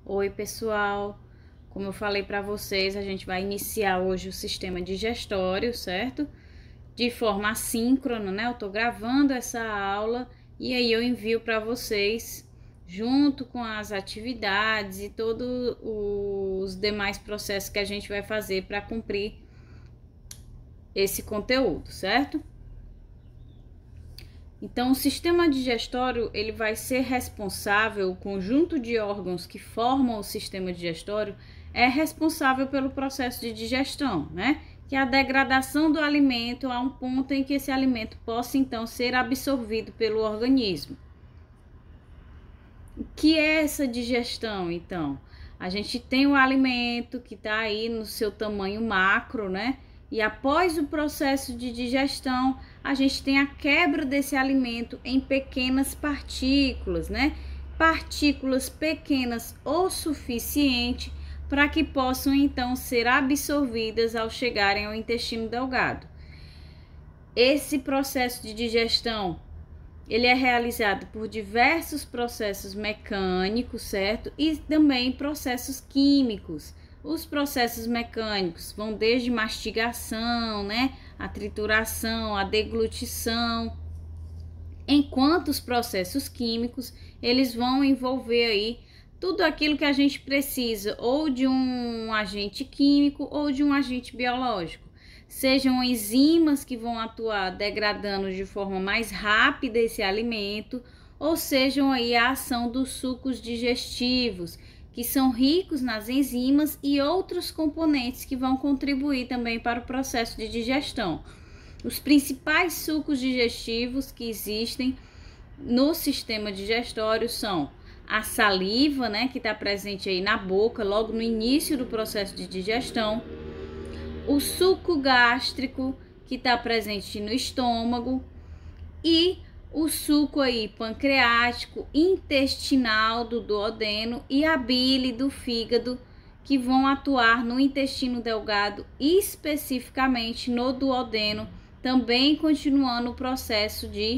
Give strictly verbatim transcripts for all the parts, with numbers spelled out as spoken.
Oi, pessoal. Como eu falei para vocês, a gente vai iniciar hoje o sistema digestório, certo? De forma assíncrona, né? Eu tô gravando essa aula e aí eu envio para vocês junto com as atividades e todos os demais processos que a gente vai fazer para cumprir esse conteúdo, certo? Então, o sistema digestório, ele vai ser responsável, o conjunto de órgãos que formam o sistema digestório é responsável pelo processo de digestão, né? Que é a degradação do alimento a um ponto em que esse alimento possa, então, ser absorvido pelo organismo. O que é essa digestão, então? A gente tem o alimento que está aí no seu tamanho macro, né? E após o processo de digestão, a gente tem a quebra desse alimento em pequenas partículas, né? Partículas pequenas o suficiente para que possam então ser absorvidas ao chegarem ao intestino delgado. Esse processo de digestão, ele é realizado por diversos processos mecânicos, certo? E também processos químicos. Os processos mecânicos vão desde mastigação, né, a trituração, a deglutição, enquanto os processos químicos, eles vão envolver aí tudo aquilo que a gente precisa, ou de um agente químico ou de um agente biológico. Sejam enzimas que vão atuar degradando de forma mais rápida esse alimento, ou sejam aí a ação dos sucos digestivos, que são ricos nas enzimas e outros componentes que vão contribuir também para o processo de digestão. Os principais sucos digestivos que existem no sistema digestório são a saliva, né, que está presente aí na boca, logo no início do processo de digestão, o suco gástrico, que está presente no estômago, e o suco aí pancreático, intestinal do duodeno e a bile do fígado, que vão atuar no intestino delgado, especificamente no duodeno, também continuando o processo de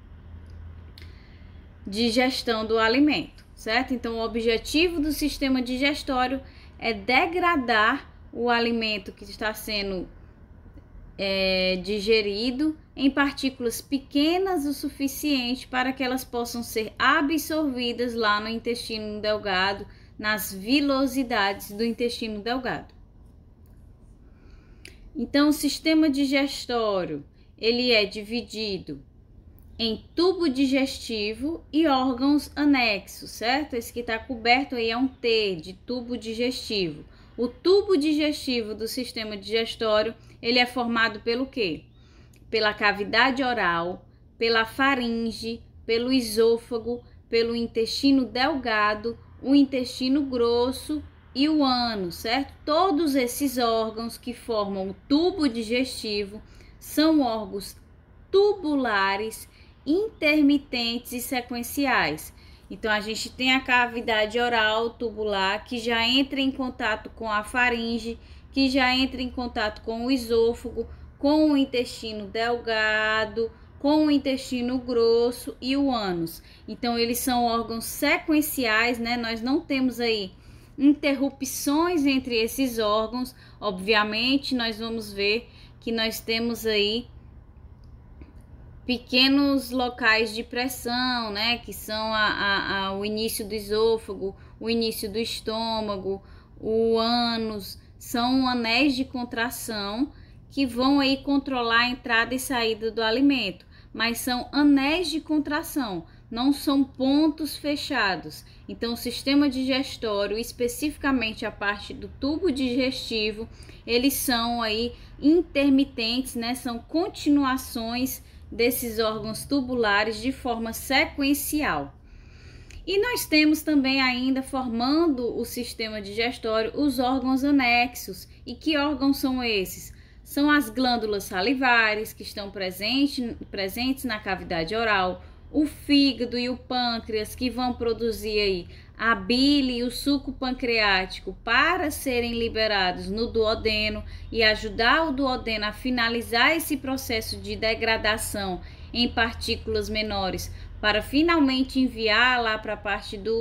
digestão do alimento, certo? Então, o objetivo do sistema digestório é degradar o alimento que está sendo é, digerido em partículas pequenas o suficiente para que elas possam ser absorvidas lá no intestino delgado, nas vilosidades do intestino delgado. Então, o sistema digestório, ele é dividido em tubo digestivo e órgãos anexos, certo? Esse que está coberto aí é um T, de tubo digestivo. O tubo digestivo do sistema digestório, ele é formado pelo quê? Pela cavidade oral, pela faringe, pelo esôfago, pelo intestino delgado, o intestino grosso e o ânus, certo? Todos esses órgãos que formam o tubo digestivo são órgãos tubulares, intermitentes e sequenciais. Então, a gente tem a cavidade oral tubular, que já entra em contato com a faringe, que já entra em contato com o esôfago, com o intestino delgado, com o intestino grosso e o ânus. Então, eles são órgãos sequenciais, né? Nós não temos aí interrupções entre esses órgãos. Obviamente, nós vamos ver que nós temos aí pequenos locais de pressão, né, que são a, a, a, o início do esôfago, o início do estômago, o ânus, são anéis de contração que vão aí controlar a entrada e saída do alimento, mas são anéis de contração, não são pontos fechados. Então, o sistema digestório, especificamente a parte do tubo digestivo, eles são aí intermitentes, né, são continuações desses órgãos tubulares de forma sequencial. E nós temos também ainda, formando o sistema digestório, os órgãos anexos. E que órgãos são esses? São as glândulas salivares, que estão presente, presentes na cavidade oral, o fígado e o pâncreas, que vão produzir aí a bile e o suco pancreático para serem liberados no duodeno e ajudar o duodeno a finalizar esse processo de degradação em partículas menores para finalmente enviar lá para a parte do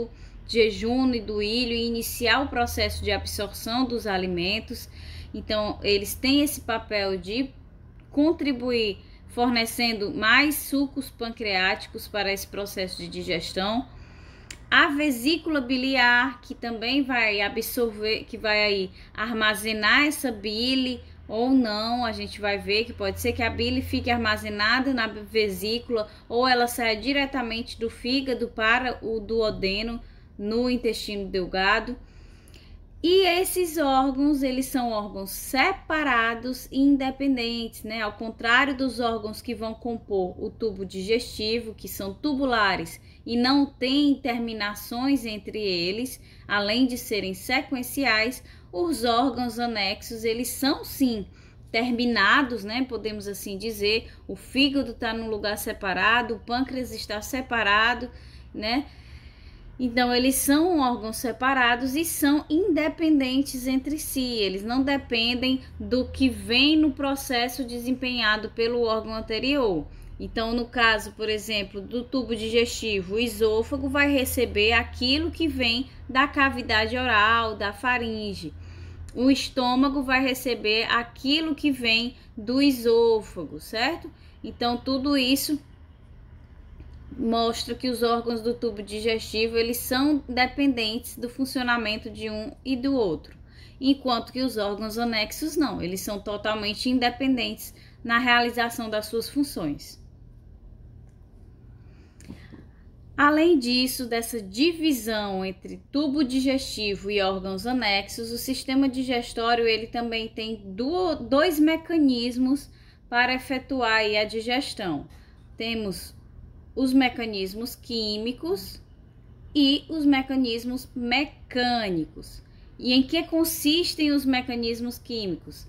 jejum e do ilho e iniciar o processo de absorção dos alimentos. Então, eles têm esse papel de contribuir fornecendo mais sucos pancreáticos para esse processo de digestão. A vesícula biliar, que também vai absorver, que vai aí armazenar essa bile ou não, a gente vai ver que pode ser que a bile fique armazenada na vesícula ou ela saia diretamente do fígado para o duodeno no intestino delgado. E esses órgãos, eles são órgãos separados e independentes, né? Ao contrário dos órgãos que vão compor o tubo digestivo, que são tubulares e não têm terminações entre eles, além de serem sequenciais, os órgãos anexos, eles são sim terminados, né? Podemos assim dizer, o fígado está num lugar separado, o pâncreas está separado, né? Então, eles são órgãos separados e são independentes entre si, eles não dependem do que vem no processo desempenhado pelo órgão anterior. Então, no caso, por exemplo, do tubo digestivo, o esôfago vai receber aquilo que vem da cavidade oral, da faringe. O estômago vai receber aquilo que vem do esôfago, certo? Então, tudo isso mostra que os órgãos do tubo digestivo, eles são dependentes do funcionamento de um e do outro, enquanto que os órgãos anexos não, eles são totalmente independentes na realização das suas funções. Além disso, dessa divisão entre tubo digestivo e órgãos anexos, o sistema digestório, ele também tem do, dois mecanismos para efetuar aí a digestão. Temos os mecanismos químicos e os mecanismos mecânicos. E em que consistem os mecanismos químicos?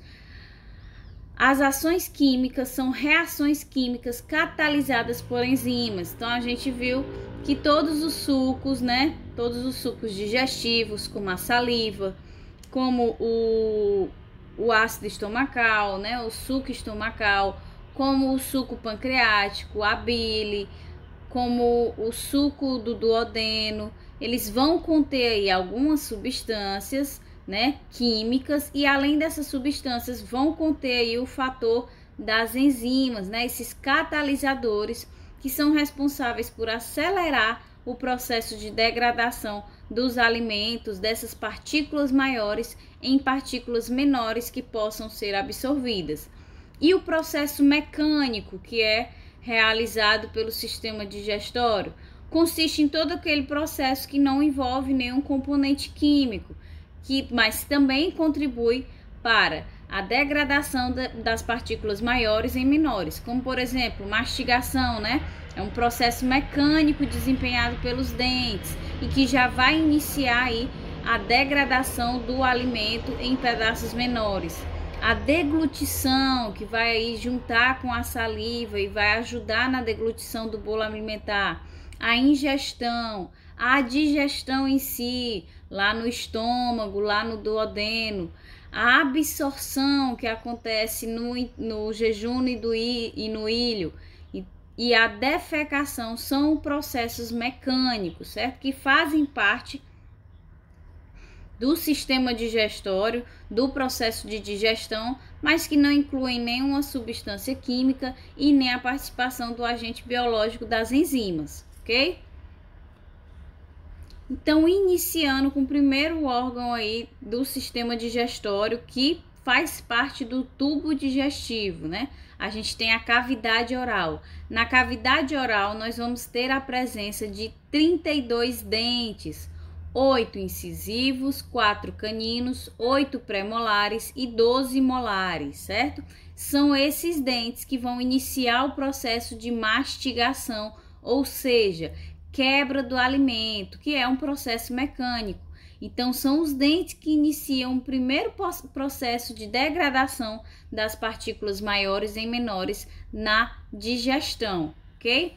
As ações químicas são reações químicas catalisadas por enzimas. Então, a gente viu que todos os sucos, né? Todos os sucos digestivos, como a saliva, como o, o ácido estomacal, né? O suco estomacal, como o suco pancreático, a bile, como o suco do duodeno, eles vão conter aí algumas substâncias, né, químicas, e além dessas substâncias vão conter aí o fator das enzimas, né, esses catalisadores que são responsáveis por acelerar o processo de degradação dos alimentos, dessas partículas maiores em partículas menores que possam ser absorvidas. E o processo mecânico, que é realizado pelo sistema digestório, consiste em todo aquele processo que não envolve nenhum componente químico, que, mas também contribui para a degradação da, das partículas maiores em menores, como por exemplo, mastigação, né? É um processo mecânico desempenhado pelos dentes e que já vai iniciar aí a degradação do alimento em pedaços menores. A deglutição, que vai aí juntar com a saliva e vai ajudar na deglutição do bolo alimentar. A ingestão, a digestão em si, lá no estômago, lá no duodeno. A absorção, que acontece no, no jejum e, do, e no ilho. E, e a defecação são processos mecânicos, certo? Que fazem parte do sistema digestório, do processo de digestão, mas que não incluem nenhuma substância química e nem a participação do agente biológico das enzimas, ok? Então, iniciando com o primeiro órgão aí do sistema digestório, que faz parte do tubo digestivo, né? A gente tem a cavidade oral. Na cavidade oral, nós vamos ter a presença de trinta e dois dentes, oito incisivos, quatro caninos, oito premolares e doze molares, certo? São esses dentes que vão iniciar o processo de mastigação, ou seja, quebra do alimento, que é um processo mecânico. Então, são os dentes que iniciam o primeiro processo de degradação das partículas maiores em menores na digestão, ok?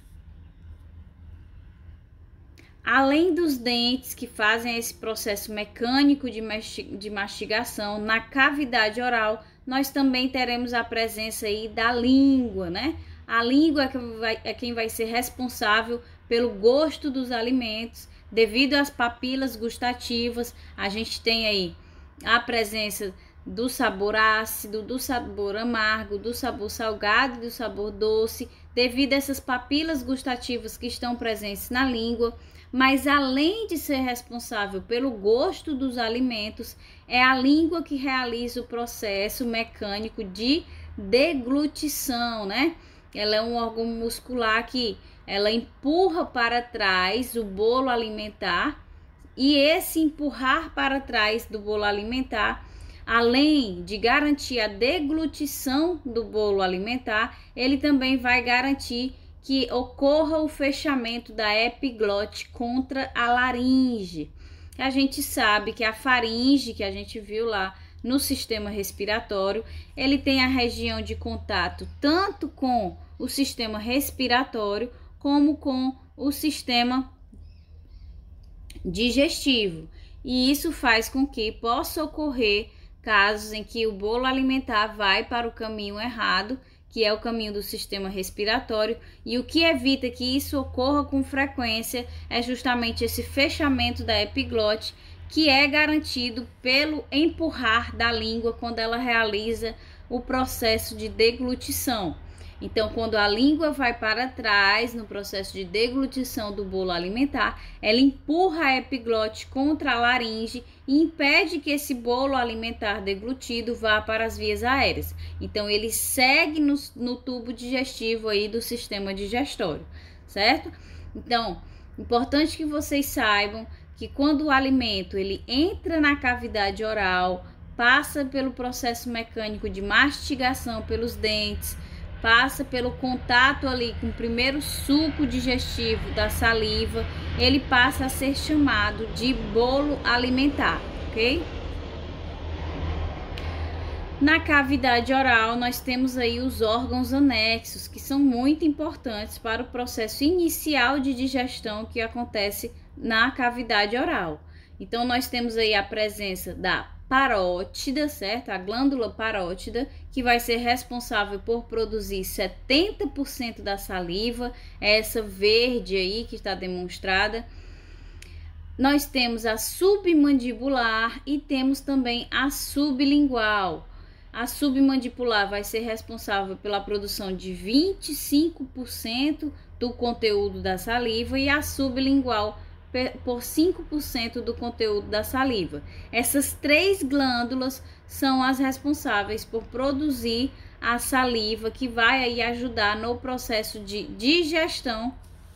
Além dos dentes que fazem esse processo mecânico de mastigação, na cavidade oral, nós também teremos a presença aí da língua, né? A língua é quem vai, é quem vai ser responsável pelo gosto dos alimentos, Devido às papilas gustativas, a gente tem aí a presença do sabor ácido, do sabor amargo, do sabor salgado e do sabor doce, devido a essas papilas gustativas que estão presentes na língua. Mas além de ser responsável pelo gosto dos alimentos, é a língua que realiza o processo mecânico de deglutição, né? Ela é um órgão muscular que ela empurra para trás o bolo alimentar, e esse empurrar para trás do bolo alimentar, além de garantir a deglutição do bolo alimentar, ele também vai garantir que ocorra o fechamento da epiglote contra a laringe. A gente sabe que a faringe, que a gente viu lá no sistema respiratório, ele tem a região de contato tanto com o sistema respiratório como com o sistema digestivo. E isso faz com que possa ocorrer casos em que o bolo alimentar vai para o caminho errado, que é o caminho do sistema respiratório, e o que evita que isso ocorra com frequência é justamente esse fechamento da epiglote, que é garantido pelo empurrar da língua quando ela realiza o processo de deglutição. Então, quando a língua vai para trás no processo de deglutição do bolo alimentar, ela empurra a epiglote contra a laringe e impede que esse bolo alimentar deglutido vá para as vias aéreas. Então, ele segue no, no tubo digestivo aí do sistema digestório, certo? Então, importante que vocês saibam que quando o alimento ele entra na cavidade oral, passa pelo processo mecânico de mastigação pelos dentes, passa pelo contato ali com o primeiro suco digestivo da saliva, ele passa a ser chamado de bolo alimentar, ok? Na cavidade oral, nós temos aí os órgãos anexos, que são muito importantes para o processo inicial de digestão que acontece na cavidade oral. Então, nós temos aí a presença da parótida, certo? A glândula parótida, que vai ser responsável por produzir setenta por cento da saliva, é essa verde aí que está demonstrada. Nós temos a submandibular e temos também a sublingual. A submandibular vai ser responsável pela produção de vinte e cinco por cento do conteúdo da saliva e a sublingual por cinco por cento do conteúdo da saliva. Essas três glândulas são as responsáveis por produzir a saliva, que vai aí ajudar no processo de digestão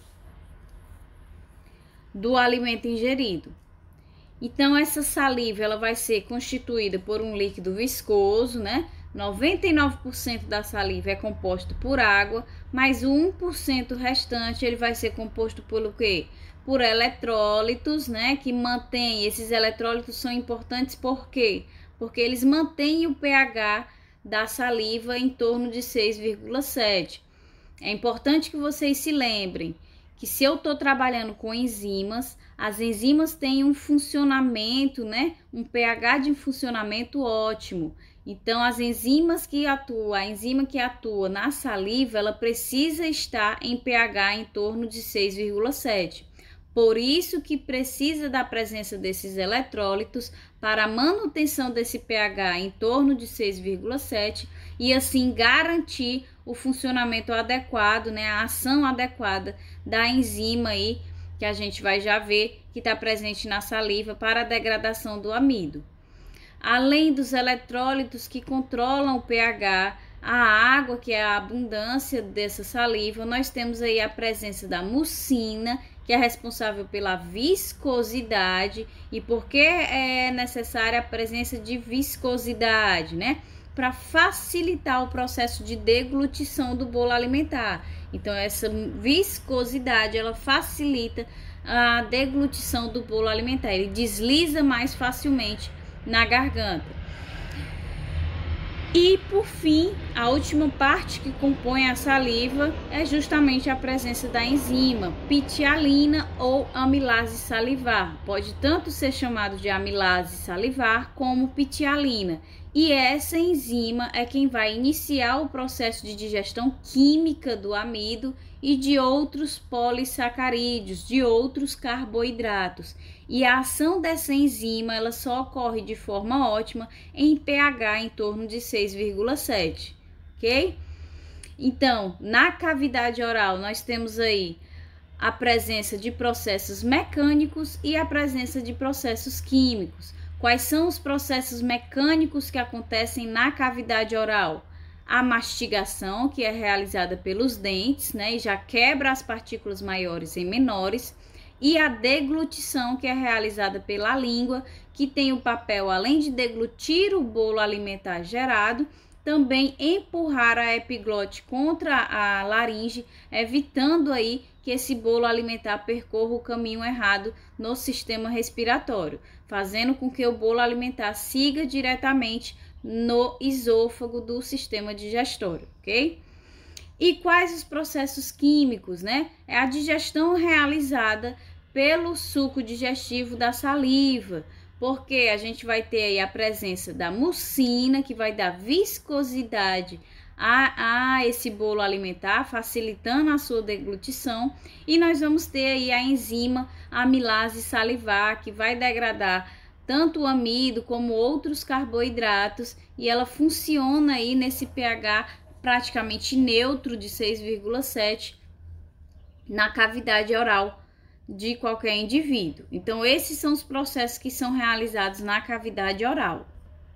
do alimento ingerido. Então, essa saliva ela vai ser constituída por um líquido viscoso, né? noventa e nove por cento da saliva é composto por água, mas o um por cento restante ele vai ser composto pelo quê? Por eletrólitos, né? Que mantém, esses eletrólitos são importantes por quê? Porque eles mantêm o pH da saliva em torno de seis vírgula sete. É importante que vocês se lembrem que se eu estou trabalhando com enzimas, as enzimas têm um funcionamento, né? Um pH de funcionamento ótimo. Então, as enzimas que atuam, a enzima que atua na saliva, ela precisa estar em pH em torno de seis vírgula sete. Por isso que precisa da presença desses eletrólitos para a manutenção desse pH em torno de seis vírgula sete e assim garantir o funcionamento adequado, né, a ação adequada da enzima aí, que a gente vai já ver que está presente na saliva para a degradação do amido. Além dos eletrólitos que controlam o pH, a água, que é a abundância dessa saliva, nós temos aí a presença da mucina, que é responsável pela viscosidade. E por que é necessária a presença de viscosidade, né? Para facilitar o processo de deglutição do bolo alimentar. Então, essa viscosidade, ela facilita a deglutição do bolo alimentar. Ele desliza mais facilmente na garganta. E, por fim, a última parte que compõe a saliva é justamente a presença da enzima ptialina ou amilase salivar. Pode tanto ser chamado de amilase salivar como ptialina. E essa enzima é quem vai iniciar o processo de digestão química do amido e de outros polissacarídeos, de outros carboidratos. E a ação dessa enzima ela só ocorre de forma ótima em pH em torno de seis vírgula sete, ok? Então, na cavidade oral, nós temos aí a presença de processos mecânicos e a presença de processos químicos. Quais são os processos mecânicos que acontecem na cavidade oral? A mastigação, que é realizada pelos dentes, né, e já quebra as partículas maiores em menores, e a deglutição, que é realizada pela língua, que tem o papel, além de deglutir o bolo alimentar gerado, também empurrar a epiglote contra a laringe, evitando aí que esse bolo alimentar percorra o caminho errado no sistema respiratório, fazendo com que o bolo alimentar siga diretamente no esôfago do sistema digestório, ok? E quais os processos químicos, né? É a digestão realizada pelo suco digestivo da saliva, porque a gente vai ter aí a presença da mucina, que vai dar viscosidade a, a esse bolo alimentar, facilitando a sua deglutição, e nós vamos ter aí a enzima amilase salivar, que vai degradar tanto o amido como outros carboidratos, e ela funciona aí nesse pH praticamente neutro de seis vírgula sete na cavidade oral de qualquer indivíduo. Então, esses são os processos que são realizados na cavidade oral.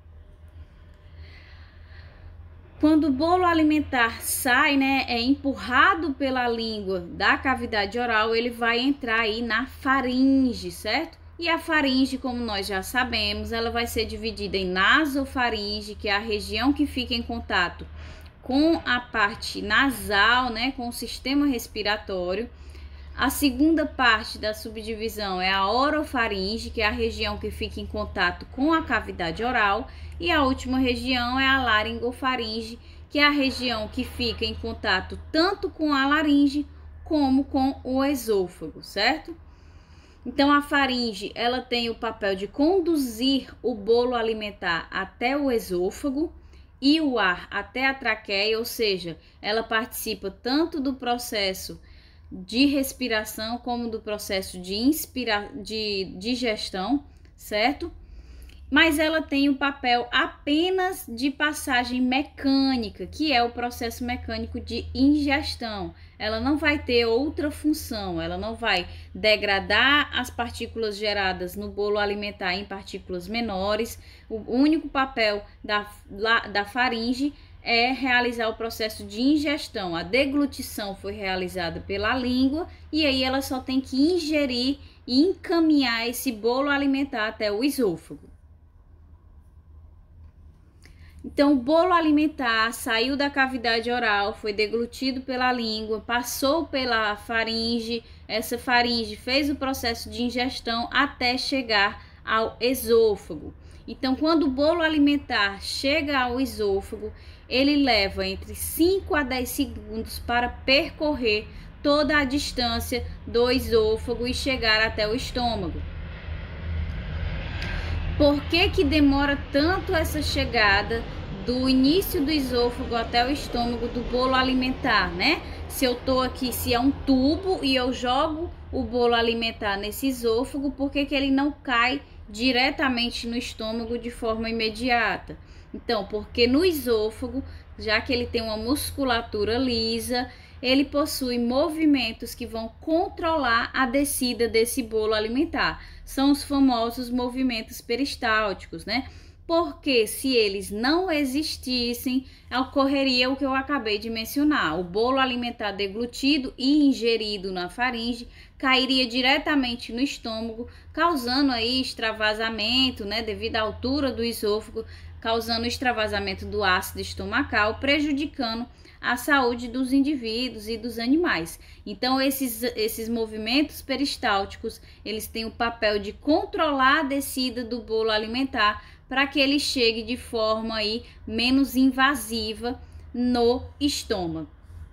Quando o bolo alimentar sai, né, é empurrado pela língua da cavidade oral, ele vai entrar aí na faringe, certo? E a faringe, como nós já sabemos, ela vai ser dividida em nasofaringe, que é a região que fica em contato com a parte nasal, né, com o sistema respiratório. A segunda parte da subdivisão é a orofaringe, que é a região que fica em contato com a cavidade oral. E a última região é a laringofaringe, que é a região que fica em contato tanto com a laringe como com o esôfago, certo? Então, a faringe, ela tem o papel de conduzir o bolo alimentar até o esôfago e o ar até a traqueia, ou seja, ela participa tanto do processo de respiração como do processo de, inspira... de digestão, certo? Mas ela tem o papel apenas de passagem mecânica, que é o processo mecânico de ingestão. Ela não vai ter outra função, ela não vai degradar as partículas geradas no bolo alimentar em partículas menores. O único papel da, da faringe é realizar o processo de ingestão. A deglutição foi realizada pela língua e aí ela só tem que ingerir e encaminhar esse bolo alimentar até o esôfago. Então, o bolo alimentar saiu da cavidade oral, foi deglutido pela língua, passou pela faringe, essa faringe fez o processo de ingestão até chegar ao esôfago. Então, quando o bolo alimentar chega ao esôfago, ele leva entre cinco a dez segundos para percorrer toda a distância do esôfago e chegar até o estômago. Por que que demora tanto essa chegada do início do esôfago até o estômago do bolo alimentar, né? Se eu tô aqui, se é um tubo e eu jogo o bolo alimentar nesse esôfago, por que que ele não cai diretamente no estômago de forma imediata? Então, porque no esôfago, já que ele tem uma musculatura lisa, ele possui movimentos que vão controlar a descida desse bolo alimentar. São os famosos movimentos peristálticos, né? Porque se eles não existissem, ocorreria o que eu acabei de mencionar. O bolo alimentar deglutido e ingerido na faringe cairia diretamente no estômago, causando aí extravasamento, né? Devido à altura do esôfago, causando extravasamento do ácido estomacal, prejudicando a saúde dos indivíduos e dos animais. Então, esses, esses movimentos peristálticos, eles têm o papel de controlar a descida do bolo alimentar para que ele chegue de forma aí menos invasiva no estômago.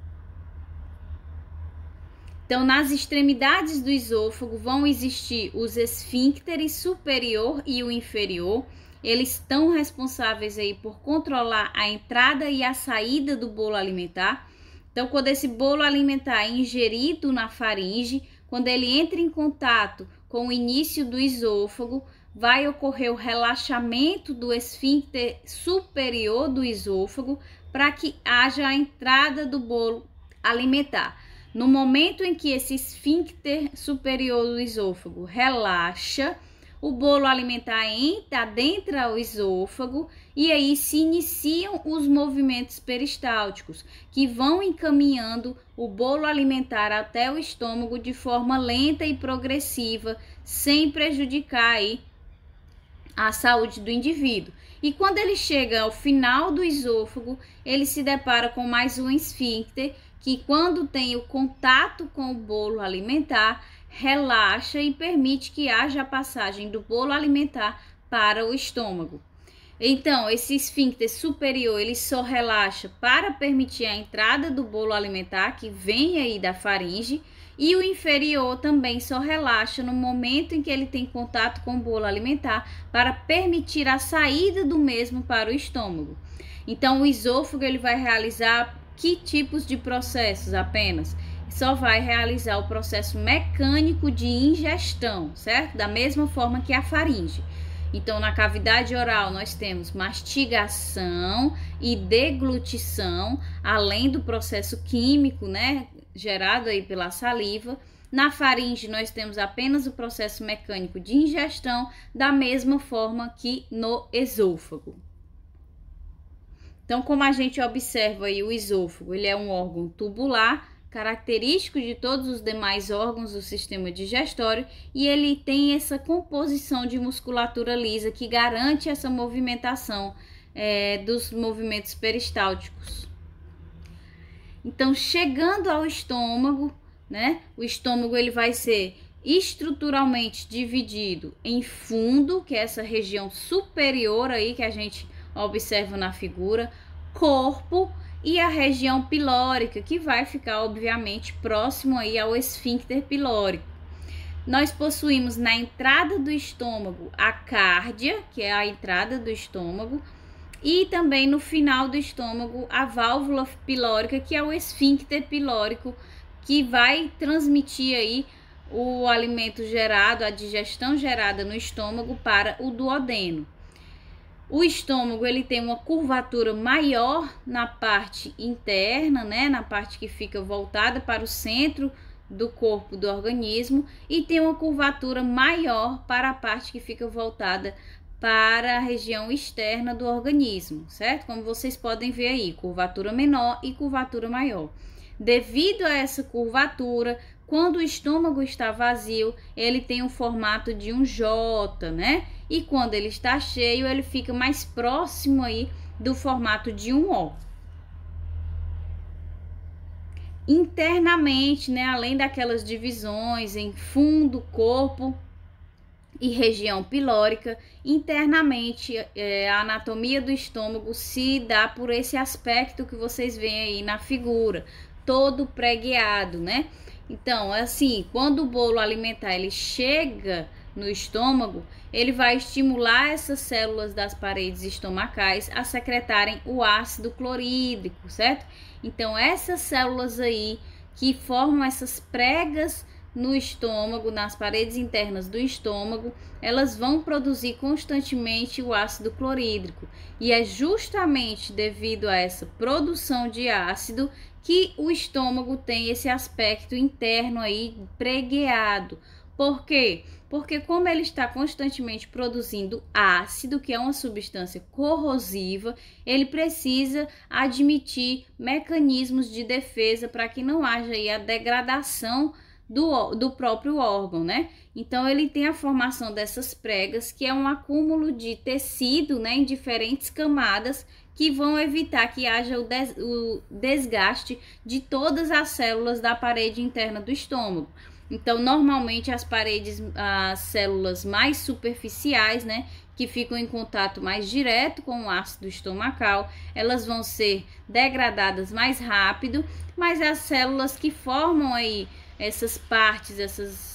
Então, nas extremidades do esôfago vão existir os esfíncteres superior e o inferior. Eles estão responsáveis aí por controlar a entrada e a saída do bolo alimentar. Então, quando esse bolo alimentar é ingerido na faringe, quando ele entra em contato com o início do esôfago, vai ocorrer o relaxamento do esfíncter superior do esôfago para que haja a entrada do bolo alimentar. No momento em que esse esfíncter superior do esôfago relaxa, o bolo alimentar entra, adentra o esôfago e aí se iniciam os movimentos peristálticos, que vão encaminhando o bolo alimentar até o estômago de forma lenta e progressiva, sem prejudicar aí a saúde do indivíduo. E quando ele chega ao final do esôfago, ele se depara com mais um esfíncter, que quando tem o contato com o bolo alimentar, relaxa e permite que haja a passagem do bolo alimentar para o estômago. Então, esse esfíncter superior, ele só relaxa para permitir a entrada do bolo alimentar, que vem aí da faringe, e o inferior também só relaxa no momento em que ele tem contato com o bolo alimentar para permitir a saída do mesmo para o estômago. Então, o esôfago ele vai realizar que tipos de processos apenas? Só vai realizar o processo mecânico de ingestão, certo? Da mesma forma que a faringe. Então, na cavidade oral, nós temos mastigação e deglutição, além do processo químico, né, gerado aí pela saliva. Na faringe, nós temos apenas o processo mecânico de ingestão, da mesma forma que no esôfago. Então, como a gente observa aí, o esôfago, ele é um órgão tubular, característico de todos os demais órgãos do sistema digestório, e ele tem essa composição de musculatura lisa que garante essa movimentação é, dos movimentos peristálticos. Então, chegando ao estômago, né, o estômago ele vai ser estruturalmente dividido em fundo, que é essa região superior aí que a gente observa na figura, corpo e a região pilórica, que vai ficar obviamente próximo aí ao esfíncter pilórico. Nós possuímos na entrada do estômago a cárdia, que é a entrada do estômago, e também no final do estômago a válvula pilórica, que é o esfíncter pilórico, que vai transmitir aí o alimento gerado, a digestão gerada no estômago para o duodeno. O estômago ele tem uma curvatura maior na parte interna, né, na parte que fica voltada para o centro do corpo do organismo, e tem uma curvatura maior para a parte que fica voltada para a região externa do organismo, certo? Como vocês podem ver aí, curvatura menor e curvatura maior. Devido a essa curvatura, quando o estômago está vazio, ele tem um formato de um J, né? E quando ele está cheio, ele fica mais próximo aí do formato de um O. Internamente, né, além daquelas divisões em fundo, corpo e região pilórica, internamente é, a anatomia do estômago se dá por esse aspecto que vocês veem aí na figura, todo pregueado, né? Então, assim, quando o bolo alimentar ele chega no estômago, ele vai estimular essas células das paredes estomacais a secretarem o ácido clorídrico, certo? Então, essas células aí que formam essas pregas no estômago, nas paredes internas do estômago, elas vão produzir constantemente o ácido clorídrico. E é justamente devido a essa produção de ácido que o estômago tem esse aspecto interno aí pregueado. Por quê? Porque como ele está constantemente produzindo ácido, que é uma substância corrosiva, ele precisa admitir mecanismos de defesa para que não haja aí a degradação do, do próprio órgão, né? Então, ele tem a formação dessas pregas, que é um acúmulo de tecido, né, em diferentes camadas, que vão evitar que haja o, des, o desgaste de todas as células da parede interna do estômago. Então, normalmente as paredes, as células mais superficiais, né, que ficam em contato mais direto com o ácido estomacal, elas vão ser degradadas mais rápido, mas as células que formam aí essas partes, essas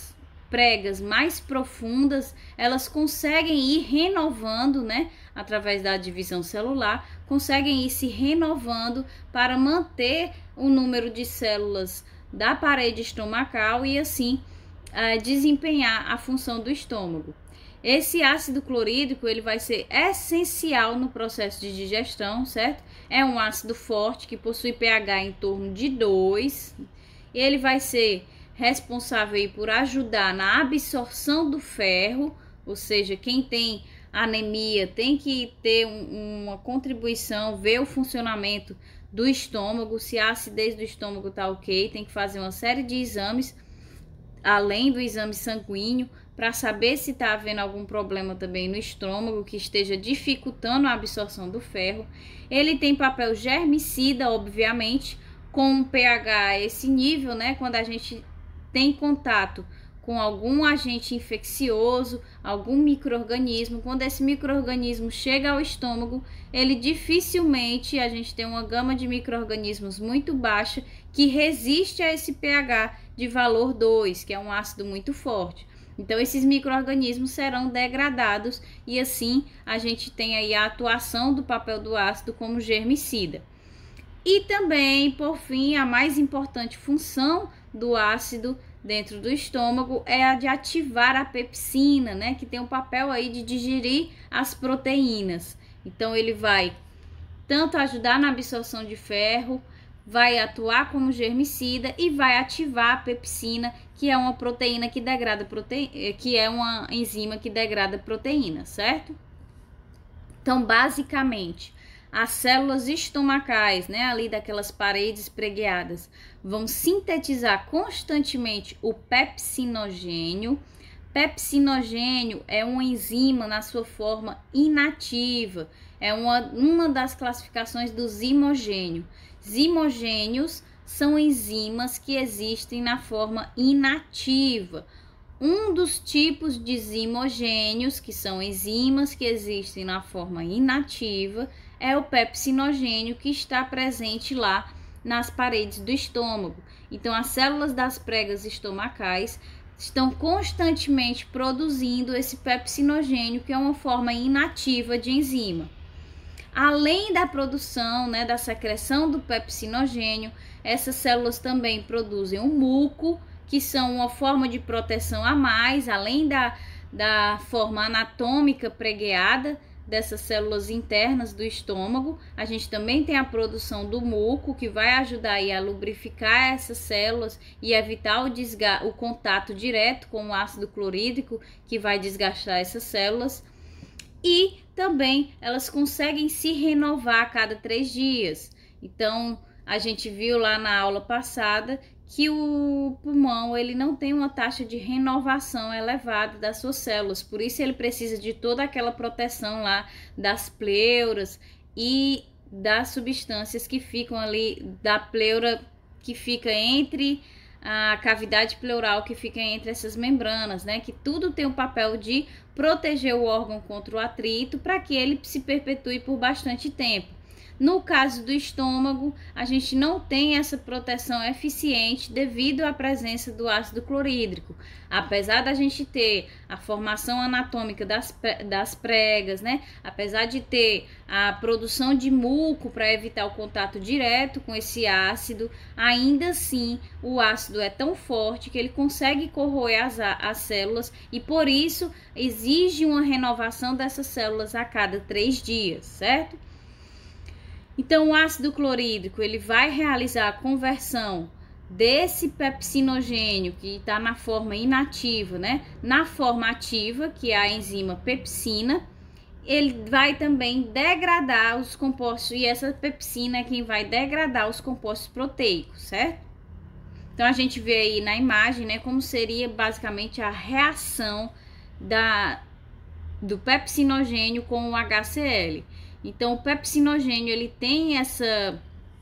pregas mais profundas, elas conseguem ir renovando, né, através da divisão celular, conseguem ir se renovando para manter o número de células da parede estomacal e assim uh, desempenhar a função do estômago. Esse ácido clorídrico, ele vai ser essencial no processo de digestão, certo? É um ácido forte que possui pH em torno de dois. Ele vai ser responsável por ajudar na absorção do ferro, ou seja, quem tem anemia tem que ter um, uma contribuição, ver o funcionamento do estômago, se a acidez do estômago está ok, tem que fazer uma série de exames, além do exame sanguíneo, para saber se está havendo algum problema também no estômago que esteja dificultando a absorção do ferro. Ele tem papel germicida, obviamente, com um pH a esse nível, né? Quando a gente tem contato com algum agente infeccioso, algum micro-organismo, quando esse micro-organismo chega ao estômago, ele dificilmente, a gente tem uma gama de micro-organismos muito baixa que resiste a esse pH de valor dois, que é um ácido muito forte. Então, esses micro-organismos serão degradados e assim a gente tem aí a atuação do papel do ácido como germicida. E também, por fim, a mais importante função do ácido dentro do estômago é a de ativar a pepsina, né, que tem um papel aí de digerir as proteínas. Então, ele vai tanto ajudar na absorção de ferro, vai atuar como germicida e vai ativar a pepsina, que é uma proteína que degrada proteína, que é uma enzima que degrada proteína, certo? Então, basicamente, as células estomacais, né, ali daquelas paredes pregueadas, vão sintetizar constantemente o pepsinogênio. Pepsinogênio é uma enzima na sua forma inativa, é uma, uma das classificações do zimogênio. Zimogênios são enzimas que existem na forma inativa. Um dos tipos de zimogênios, que são enzimas que existem na forma inativa, é o pepsinogênio, que está presente lá nas paredes do estômago. Então, as células das pregas estomacais estão constantemente produzindo esse pepsinogênio, que é uma forma inativa de enzima. Além da produção, né, da secreção do pepsinogênio, essas células também produzem o muco, que são uma forma de proteção a mais, além da, da forma anatômica pregueada dessas células internas do estômago. A gente também tem a produção do muco, que vai ajudar aí a lubrificar essas células e evitar o, desga- o contato direto com o ácido clorídrico, que vai desgastar essas células. E também elas conseguem se renovar a cada três dias. Então, a gente viu lá na aula passada que o pulmão ele não tem uma taxa de renovação elevada das suas células, por isso ele precisa de toda aquela proteção lá das pleuras e das substâncias que ficam ali, da pleura que fica entre a cavidade pleural, que fica entre essas membranas, né? Que tudo tem o papel de proteger o órgão contra o atrito para que ele se perpetue por bastante tempo. No caso do estômago, a gente não tem essa proteção eficiente devido à presença do ácido clorídrico. Apesar da gente ter a formação anatômica das, das pregas, né? Apesar de ter a produção de muco para evitar o contato direto com esse ácido, ainda assim o ácido é tão forte que ele consegue corroer as, as células e por isso exige uma renovação dessas células a cada três dias, certo? Então, o ácido clorídrico ele vai realizar a conversão desse pepsinogênio, que está na forma inativa, né, na forma ativa, que é a enzima pepsina. Ele vai também degradar os compostos, e essa pepsina é quem vai degradar os compostos proteicos, certo? Então, a gente vê aí na imagem, né, como seria basicamente a reação da, do pepsinogênio com o H C L. Então, o pepsinogênio ele tem essa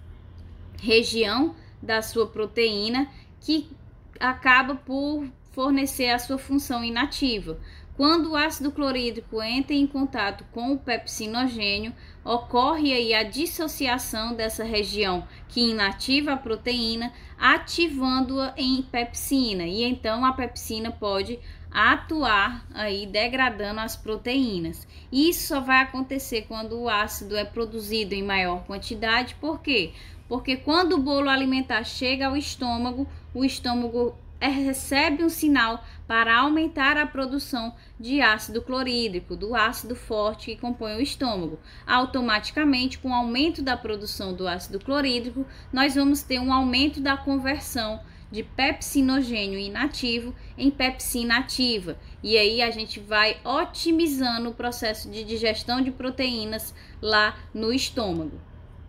região da sua proteína que acaba por fornecer a sua função inativa. Quando o ácido clorídrico entra em contato com o pepsinogênio, ocorre aí a dissociação dessa região que inativa a proteína, ativando-a em pepsina, e então a pepsina pode atuar aí degradando as proteínas. Isso só vai acontecer quando o ácido é produzido em maior quantidade. Por quê? Porque quando o bolo alimentar chega ao estômago, o estômago recebe um sinal para aumentar a produção de ácido clorídrico, do ácido forte que compõe o estômago. Automaticamente, com o aumento da produção do ácido clorídrico, nós vamos ter um aumento da conversão de pepsinogênio inativo em pepsina ativa. E aí a gente vai otimizando o processo de digestão de proteínas lá no estômago.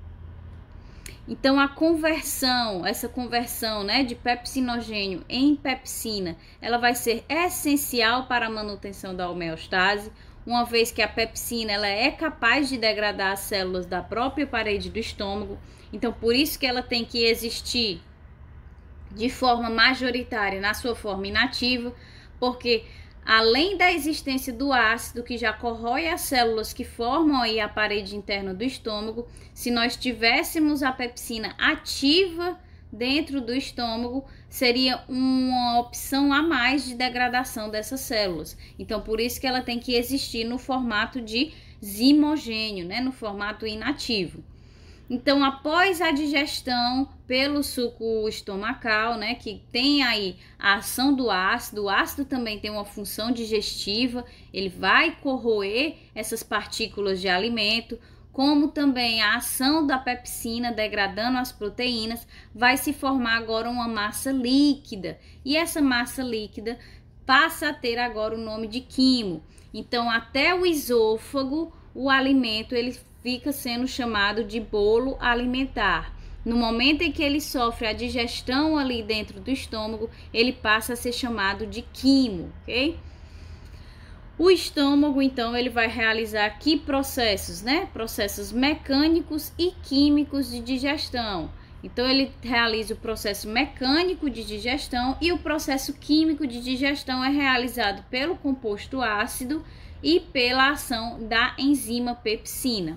Então, a conversão, essa conversão, né, de pepsinogênio em pepsina, ela vai ser essencial para a manutenção da homeostase, uma vez que a pepsina ela é capaz de degradar as células da própria parede do estômago. Então, por isso que ela tem que existir de forma majoritária na sua forma inativa, porque além da existência do ácido que já corrói as células que formam aí a parede interna do estômago, se nós tivéssemos a pepsina ativa dentro do estômago, seria uma opção a mais de degradação dessas células. Então, por isso que ela tem que existir no formato de zimogênio, né, no formato inativo. Então, após a digestão pelo suco estomacal, né, que tem aí a ação do ácido, o ácido também tem uma função digestiva, ele vai corroer essas partículas de alimento, como também a ação da pepsina degradando as proteínas, vai se formar agora uma massa líquida, e essa massa líquida passa a ter agora o nome de quimo. Então, até o esôfago, o alimento, ele fica sendo chamado de bolo alimentar. No momento em que ele sofre a digestão ali dentro do estômago, ele passa a ser chamado de quimo, ok? O estômago, então, ele vai realizar aqui processos, né? Processos mecânicos e químicos de digestão. Então, ele realiza o processo mecânico de digestão e o processo químico de digestão é realizado pelo composto ácido e pela ação da enzima pepsina.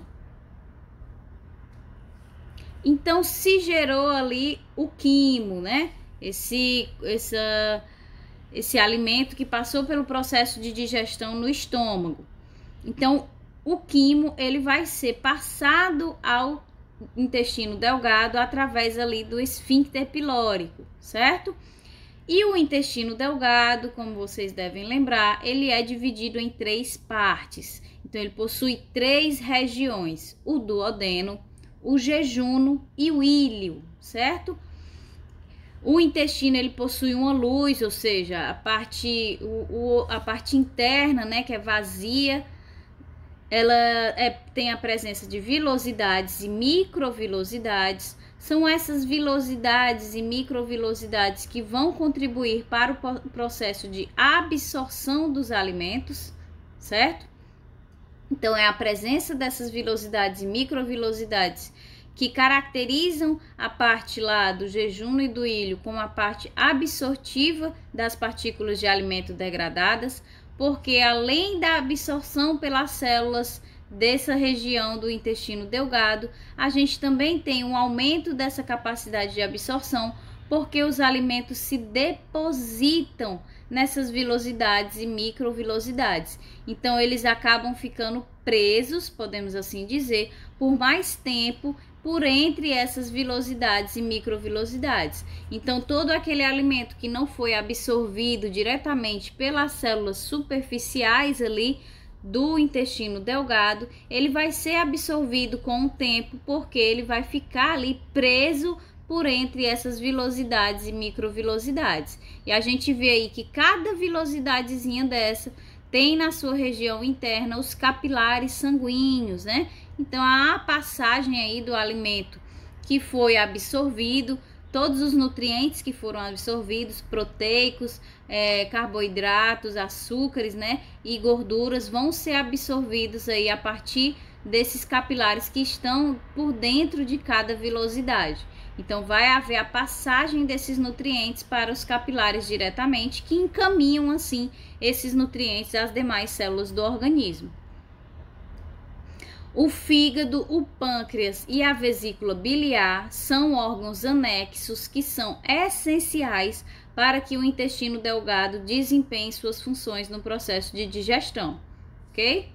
Então, se gerou ali o quimo, né? Esse, essa, esse alimento que passou pelo processo de digestão no estômago. Então, o quimo, ele vai ser passado ao intestino delgado através ali do esfíncter pilórico, certo? E o intestino delgado, como vocês devem lembrar, ele é dividido em três partes. Então, ele possui três regiões: o duodeno, o jejuno e o íleo, certo? O intestino, ele possui uma luz, ou seja, a parte, o, o, a parte interna, né, que é vazia, ela é, tem a presença de vilosidades e microvilosidades. São essas vilosidades e microvilosidades que vão contribuir para o processo de absorção dos alimentos, certo? Então, é a presença dessas vilosidades e microvilosidades que caracterizam a parte lá do jejuno e do íleo como a parte absortiva das partículas de alimento degradadas, porque além da absorção pelas células dessa região do intestino delgado, a gente também tem um aumento dessa capacidade de absorção, porque os alimentos se depositam nessas vilosidades e microvilosidades. Então, eles acabam ficando presos, podemos assim dizer, por mais tempo por entre essas vilosidades e microvilosidades. Então, todo aquele alimento que não foi absorvido diretamente pelas células superficiais ali do intestino delgado, ele vai ser absorvido com o tempo, porque ele vai ficar ali preso por entre essas vilosidades e microvilosidades. E a gente vê aí que cada vilosidadezinha dessa tem na sua região interna os capilares sanguíneos, né? Então, a passagem aí do alimento que foi absorvido, todos os nutrientes que foram absorvidos, proteicos, é, carboidratos, açúcares, né, e gorduras vão ser absorvidos aí a partir desses capilares que estão por dentro de cada vilosidade. Então, vai haver a passagem desses nutrientes para os capilares diretamente, que encaminham, assim, esses nutrientes às demais células do organismo. O fígado, o pâncreas e a vesícula biliar são órgãos anexos que são essenciais para que o intestino delgado desempenhe suas funções no processo de digestão, ok?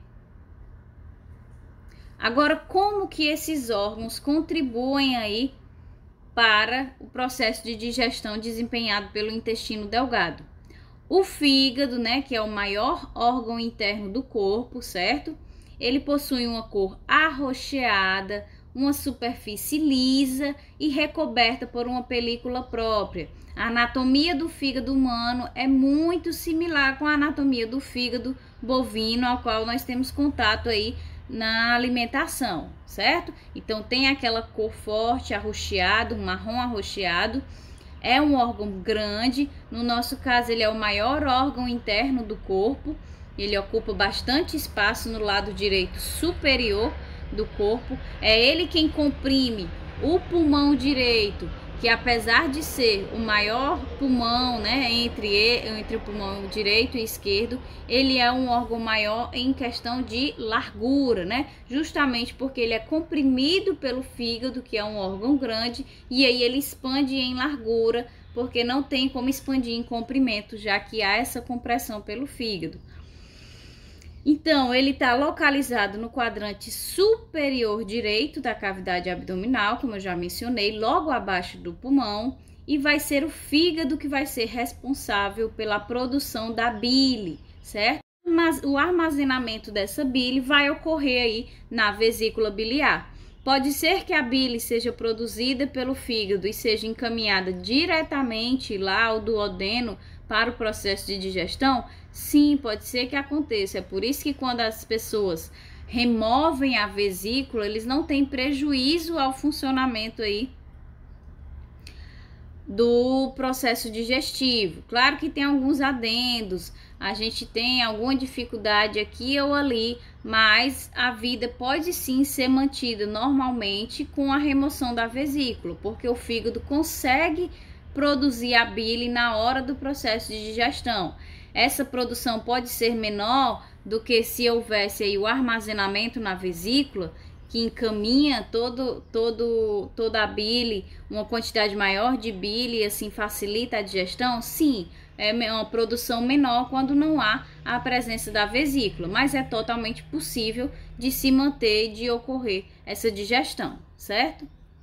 Agora, como que esses órgãos contribuem aí para o processo de digestão desempenhado pelo intestino delgado? O fígado, né, que é o maior órgão interno do corpo, certo? Ele possui uma cor arroxeada, uma superfície lisa e recoberta por uma película própria. A anatomia do fígado humano é muito similar com a anatomia do fígado bovino, ao qual nós temos contato aí na alimentação, certo? Então tem aquela cor forte, arroxeado, marrom arroxeado. É um órgão grande, no nosso caso ele é o maior órgão interno do corpo. Ele ocupa bastante espaço no lado direito superior do corpo. É ele quem comprime o pulmão direito, que apesar de ser o maior pulmão, né, entre, entre o pulmão direito e esquerdo, ele é um órgão maior em questão de largura, né? Justamente porque ele é comprimido pelo fígado, que é um órgão grande, e aí ele expande em largura, porque não tem como expandir em comprimento, já que há essa compressão pelo fígado. Então, ele está localizado no quadrante superior direito da cavidade abdominal, como eu já mencionei, logo abaixo do pulmão, e vai ser o fígado que vai ser responsável pela produção da bile, certo? Mas o armazenamento dessa bile vai ocorrer aí na vesícula biliar. Pode ser que a bile seja produzida pelo fígado e seja encaminhada diretamente lá ao duodeno para o processo de digestão? Sim, pode ser que aconteça. É por isso que quando as pessoas removem a vesícula, eles não têm prejuízo ao funcionamento aí do processo digestivo. Claro que tem alguns adendos, a gente tem alguma dificuldade aqui ou ali, mas a vida pode sim ser mantida normalmente com a remoção da vesícula, porque o fígado consegue produzir a bile na hora do processo de digestão. Essa produção pode ser menor do que se houvesse aí o armazenamento na vesícula, que encaminha todo, todo, toda a bile, uma quantidade maior de bile, e assim facilita a digestão. Sim, é uma produção menor quando não há a presença da vesícula, mas é totalmente possível de se manter, de ocorrer essa digestão, certo?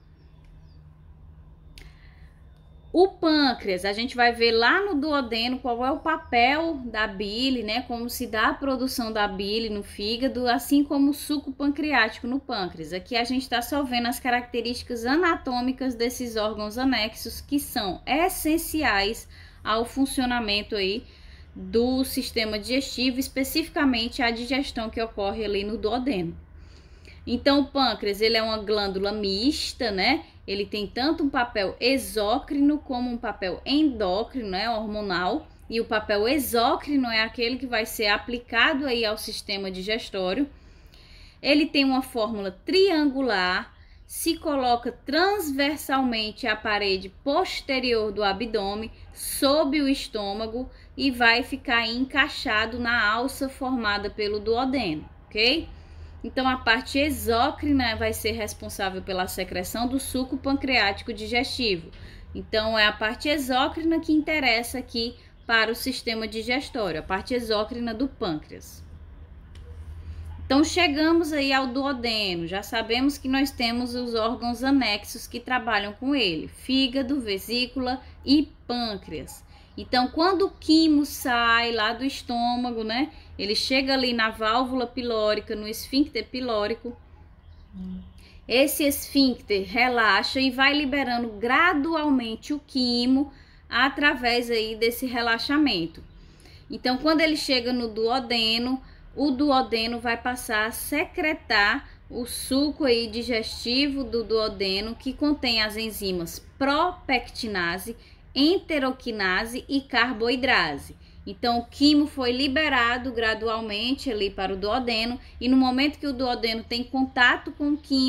O pâncreas, a gente vai ver lá no duodeno qual é o papel da bile, né? Como se dá a produção da bile no fígado, assim como o suco pancreático no pâncreas. Aqui a gente está só vendo as características anatômicas desses órgãos anexos que são essenciais ao funcionamento aí do sistema digestivo, especificamente a digestão que ocorre ali no duodeno. Então, o pâncreas, ele é uma glândula mista, né? Ele tem tanto um papel exócrino como um papel endócrino, né, hormonal. E o papel exócrino é aquele que vai ser aplicado aí ao sistema digestório. Ele tem uma fórmula triangular, se coloca transversalmente à parede posterior do abdômen, sob o estômago, e vai ficar encaixado na alça formada pelo duodeno, ok? Então, a parte exócrina vai ser responsável pela secreção do suco pancreático digestivo. Então, é a parte exócrina que interessa aqui para o sistema digestório, a parte exócrina do pâncreas. Então, chegamos aí ao duodeno. Já sabemos que nós temos os órgãos anexos que trabalham com ele: fígado, vesícula e pâncreas. Então, quando o quimo sai lá do estômago, né? Ele chega ali na válvula pilórica, no esfíncter pilórico. Hum. Esse esfíncter relaxa e vai liberando gradualmente o quimo através aí desse relaxamento. Então, quando ele chega no duodeno, o duodeno vai passar a secretar o suco aí digestivo do duodeno, que contém as enzimas propectinase, enteroquinase e carboidrase. Então, o quimo foi liberado gradualmente ali para o duodeno, e no momento que o duodeno tem contato com o quimo,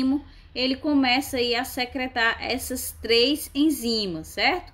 ele começa aí a secretar essas três enzimas, certo?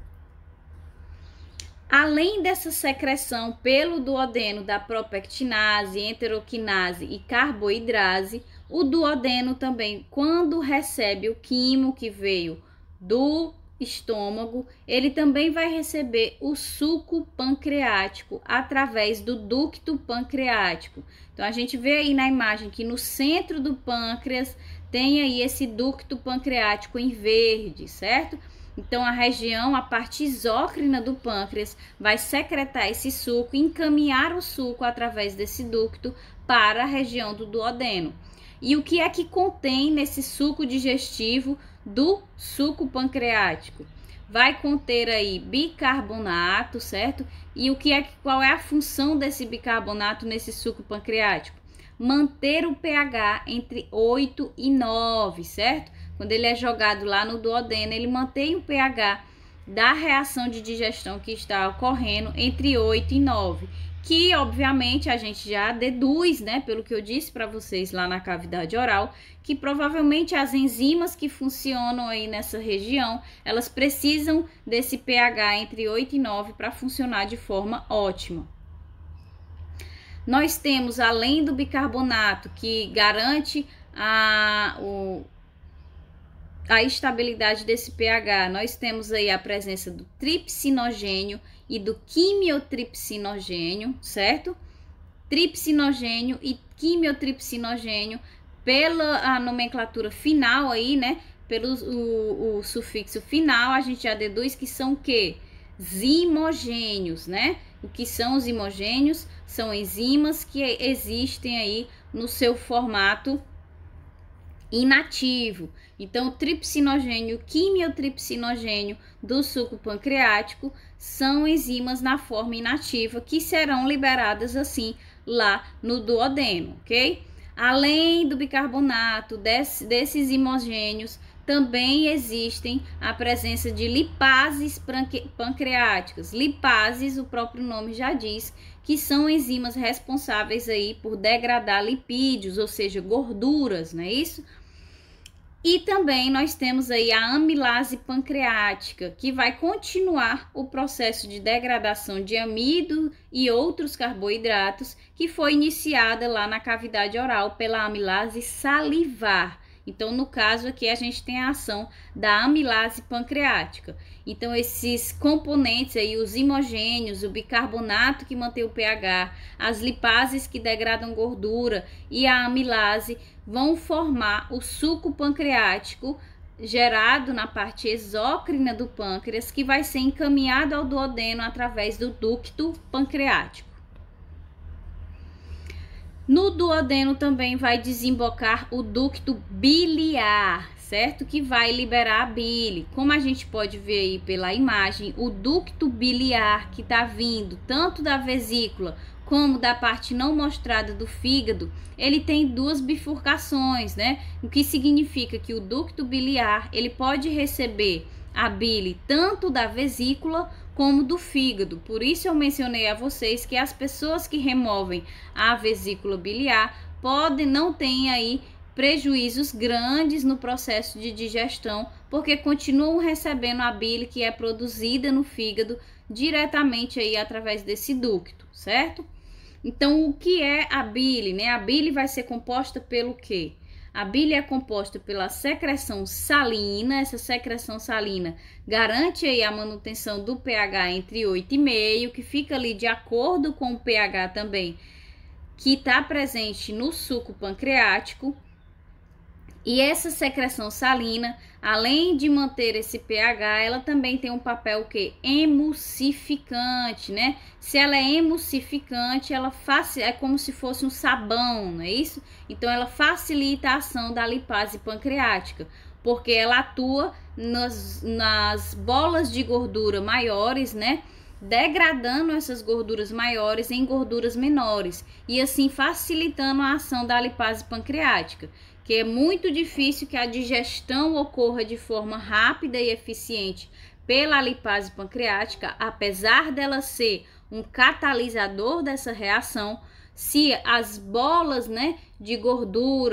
Além dessa secreção pelo duodeno da propectinase, enteroquinase e carboidrase, o duodeno também, quando recebe o quimo que veio do estômago, ele também vai receber o suco pancreático através do ducto pancreático. Então, a gente vê aí na imagem que no centro do pâncreas tem aí esse ducto pancreático em verde, certo? Então, a região, a parte exócrina do pâncreas vai secretar esse suco, encaminhar o suco através desse ducto para a região do duodeno. E o que é que contém nesse suco digestivo do suco pancreático? Vai conter aí bicarbonato, certo? E o que é, qual é a função desse bicarbonato nesse suco pancreático? Manter o pH entre oito e nove, certo? Quando ele é jogado lá no duodeno, ele mantém o pH da reação de digestão que está ocorrendo entre oito e nove, que obviamente a gente já deduz, né, pelo que eu disse para vocês lá na cavidade oral, que provavelmente as enzimas que funcionam aí nessa região, elas precisam desse pH entre oito e nove para funcionar de forma ótima. Nós temos, além do bicarbonato, que garante a, o, a estabilidade desse pH, nós temos aí a presença do tripsinogênio e do quimiotripsinogênio, certo? Tripsinogênio e quimiotripsinogênio, pela a nomenclatura final aí, né? Pelo o, o sufixo final, a gente já deduz que são o quê? Zimogênios, né? O que são os zimogênios? São enzimas que existem aí no seu formato inativo. Então, o tripsinogênio e o quimiotripsinogênio do suco pancreático são enzimas na forma inativa que serão liberadas assim lá no duodeno, ok? Além do bicarbonato, desse, desses zimogênios, também existem a presença de lipases pancreáticas. Lipases, o próprio nome já diz, que são enzimas responsáveis aí por degradar lipídios, ou seja, gorduras, não é isso? E também nós temos aí a amilase pancreática, que vai continuar o processo de degradação de amido e outros carboidratos, que foi iniciada lá na cavidade oral pela amilase salivar. Então, no caso aqui, a gente tem a ação da amilase pancreática. Então, esses componentes aí, os imogênios, o bicarbonato que mantém o pH, as lipases que degradam gordura e a amilase vão formar o suco pancreático gerado na parte exócrina do pâncreas, que vai ser encaminhado ao duodeno através do ducto pancreático. No duodeno também vai desembocar o ducto biliar, certo? Que vai liberar a bile. Como a gente pode ver aí pela imagem, o ducto biliar que está vindo tanto da vesícula como da parte não mostrada do fígado, ele tem duas bifurcações, né? O que significa que o ducto biliar, ele pode receber a bile tanto da vesícula como do fígado. Por isso eu mencionei a vocês que as pessoas que removem a vesícula biliar podem não ter aí prejuízos grandes no processo de digestão, porque continuam recebendo a bile que é produzida no fígado diretamente aí através desse ducto, certo? Então, o que é a bile, né? A bile vai ser composta pelo quê? A bile é composta pela secreção salina. Essa secreção salina garante aí a manutenção do pH entre oito e meio, que fica ali de acordo com o pH também que está presente no suco pancreático. E essa secreção salina, além de manter esse pH, ela também tem um papel que emulsificante, né? Se ela é emulsificante, ela faz, é como se fosse um sabão, não é isso? Então, ela facilita a ação da lipase pancreática, porque ela atua nas, nas bolas de gordura maiores, né? Degradando essas gorduras maiores em gorduras menores e assim facilitando a ação da lipase pancreática, que é muito difícil que a digestão ocorra de forma rápida e eficiente pela lipase pancreática, apesar dela ser um catalisador dessa reação. Se as bolas, né, de gordura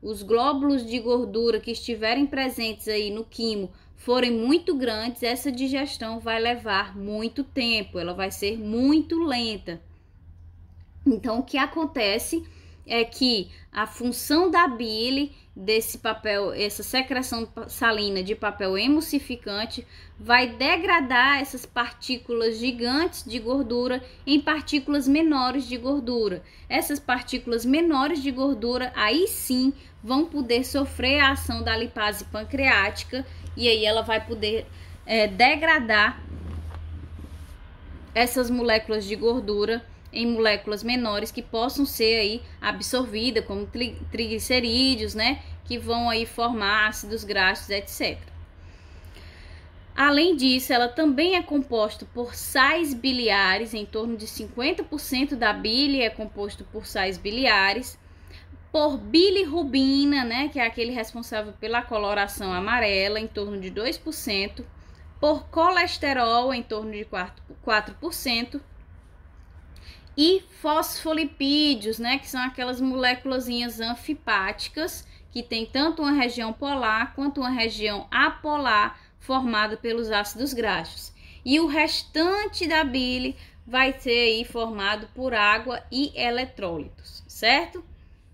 os glóbulos de gordura que estiverem presentes aí no quimo forem muito grandes, essa digestão vai levar muito tempo, ela vai ser muito lenta. Então, o que acontece é que a função da bile, desse papel, essa secreção salina de papel emulsificante, vai degradar essas partículas gigantes de gordura em partículas menores de gordura. Essas partículas menores de gordura, aí sim, vão poder sofrer a ação da lipase pancreática, e aí ela vai poder é, degradar essas moléculas de gordura em moléculas menores que possam ser aí absorvidas, como tri triglicerídeos, né, que vão aí formar ácidos graxos, etcétera. Além disso, ela também é composta por sais biliares, em torno de cinquenta por cento da bile é composto por sais biliares, por bilirrubina, né, que é aquele responsável pela coloração amarela, em torno de dois por cento, por colesterol, em torno de quatro por cento, e fosfolipídios, né, que são aquelas moléculazinhas anfipáticas que tem tanto uma região polar quanto uma região apolar formada pelos ácidos graxos. E o restante da bile vai ser aí formado por água e eletrólitos, certo?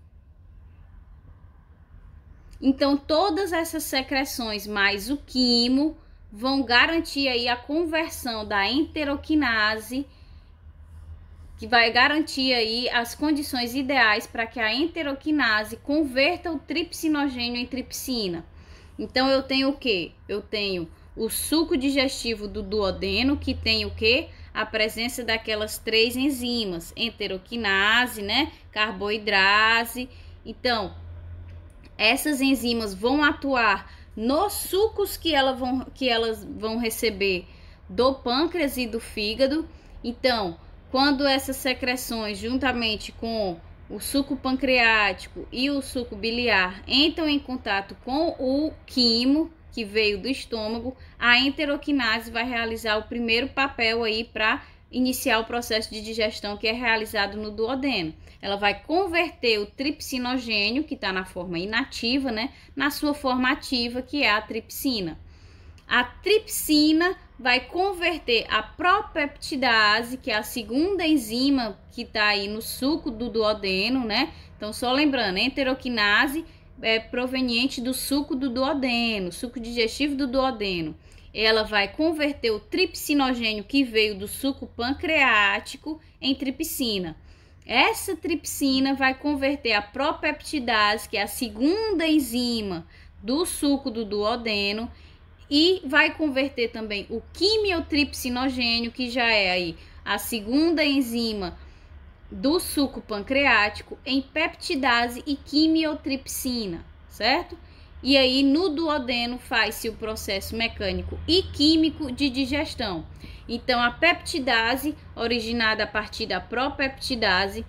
Então, todas essas secreções mais o quimo vão garantir aí a conversão da enteroquinase, que vai garantir aí as condições ideais para que a enteroquinase converta o tripsinogênio em tripsina. Então, eu tenho o quê? Eu tenho o suco digestivo do duodeno, que tem o quê? A presença daquelas três enzimas, enteroquinase, né? Carboidrase. Então, essas enzimas vão atuar nos sucos que, ela vão, que elas vão receber do pâncreas e do fígado. Então, quando essas secreções, juntamente com o suco pancreático e o suco biliar, entram em contato com o quimo, que veio do estômago, a enteroquinase vai realizar o primeiro papel aí para iniciar o processo de digestão, que é realizado no duodeno. Ela vai converter o tripsinogênio, que está na forma inativa, né, na sua forma ativa, que é a tripsina. A tripsina vai converter a propeptidase, que é a segunda enzima que está aí no suco do duodeno, né? Então, só lembrando, a enteroquinase é proveniente do suco do duodeno, suco digestivo do duodeno. Ela vai converter o tripsinogênio que veio do suco pancreático em tripsina. Essa tripsina vai converter a propeptidase, que é a segunda enzima do suco do duodeno, e vai converter também o quimiotripsinogênio, que já é aí a segunda enzima do suco pancreático, em peptidase e quimiotripsina, certo? E aí no duodeno faz-se o processo mecânico e químico de digestão. Então a peptidase, originada a partir da propeptidase,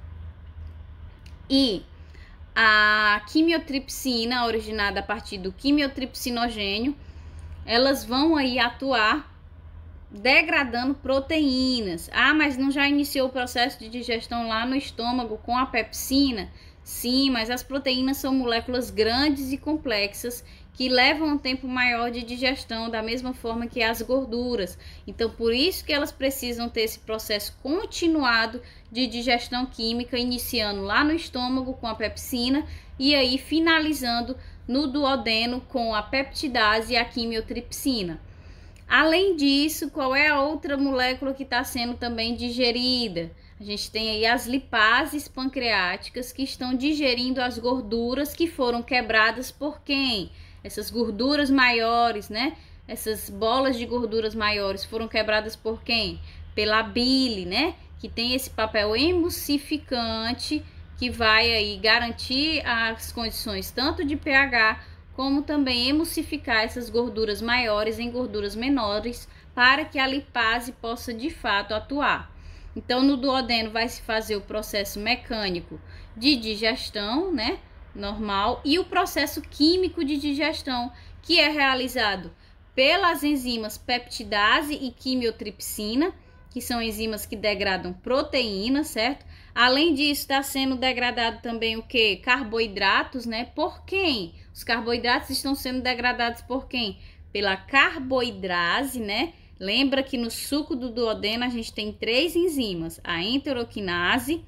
e a quimiotripsina, originada a partir do quimiotripsinogênio, elas vão aí atuar degradando proteínas. Ah, mas não já iniciou o processo de digestão lá no estômago com a pepsina? Sim, mas as proteínas são moléculas grandes e complexas que levam um tempo maior de digestão, da mesma forma que as gorduras. Então, por isso que elas precisam ter esse processo continuado de digestão química, iniciando lá no estômago com a pepsina e aí finalizando no duodeno com a peptidase e a quimiotripsina. Além disso, qual é a outra molécula que está sendo também digerida? A gente tem aí as lipases pancreáticas, que estão digerindo as gorduras que foram quebradas por quem? Essas gorduras maiores, né? Essas bolas de gorduras maiores foram quebradas por quem? Pela bile, né? Que tem esse papel emulsificante, que vai aí garantir as condições tanto de pH, como também emulsificar essas gorduras maiores em gorduras menores, para que a lipase possa de fato atuar. Então, no duodeno vai se fazer o processo mecânico de digestão, né, normal, e o processo químico de digestão, que é realizado pelas enzimas peptidase e quimiotripsina, que são enzimas que degradam proteínas, certo? Além disso, está sendo degradado também o que? Carboidratos, né? Por quem? Os carboidratos estão sendo degradados por quem? Pela carboidrase, né? Lembra que no suco do duodeno a gente tem três enzimas, a enteroquinase,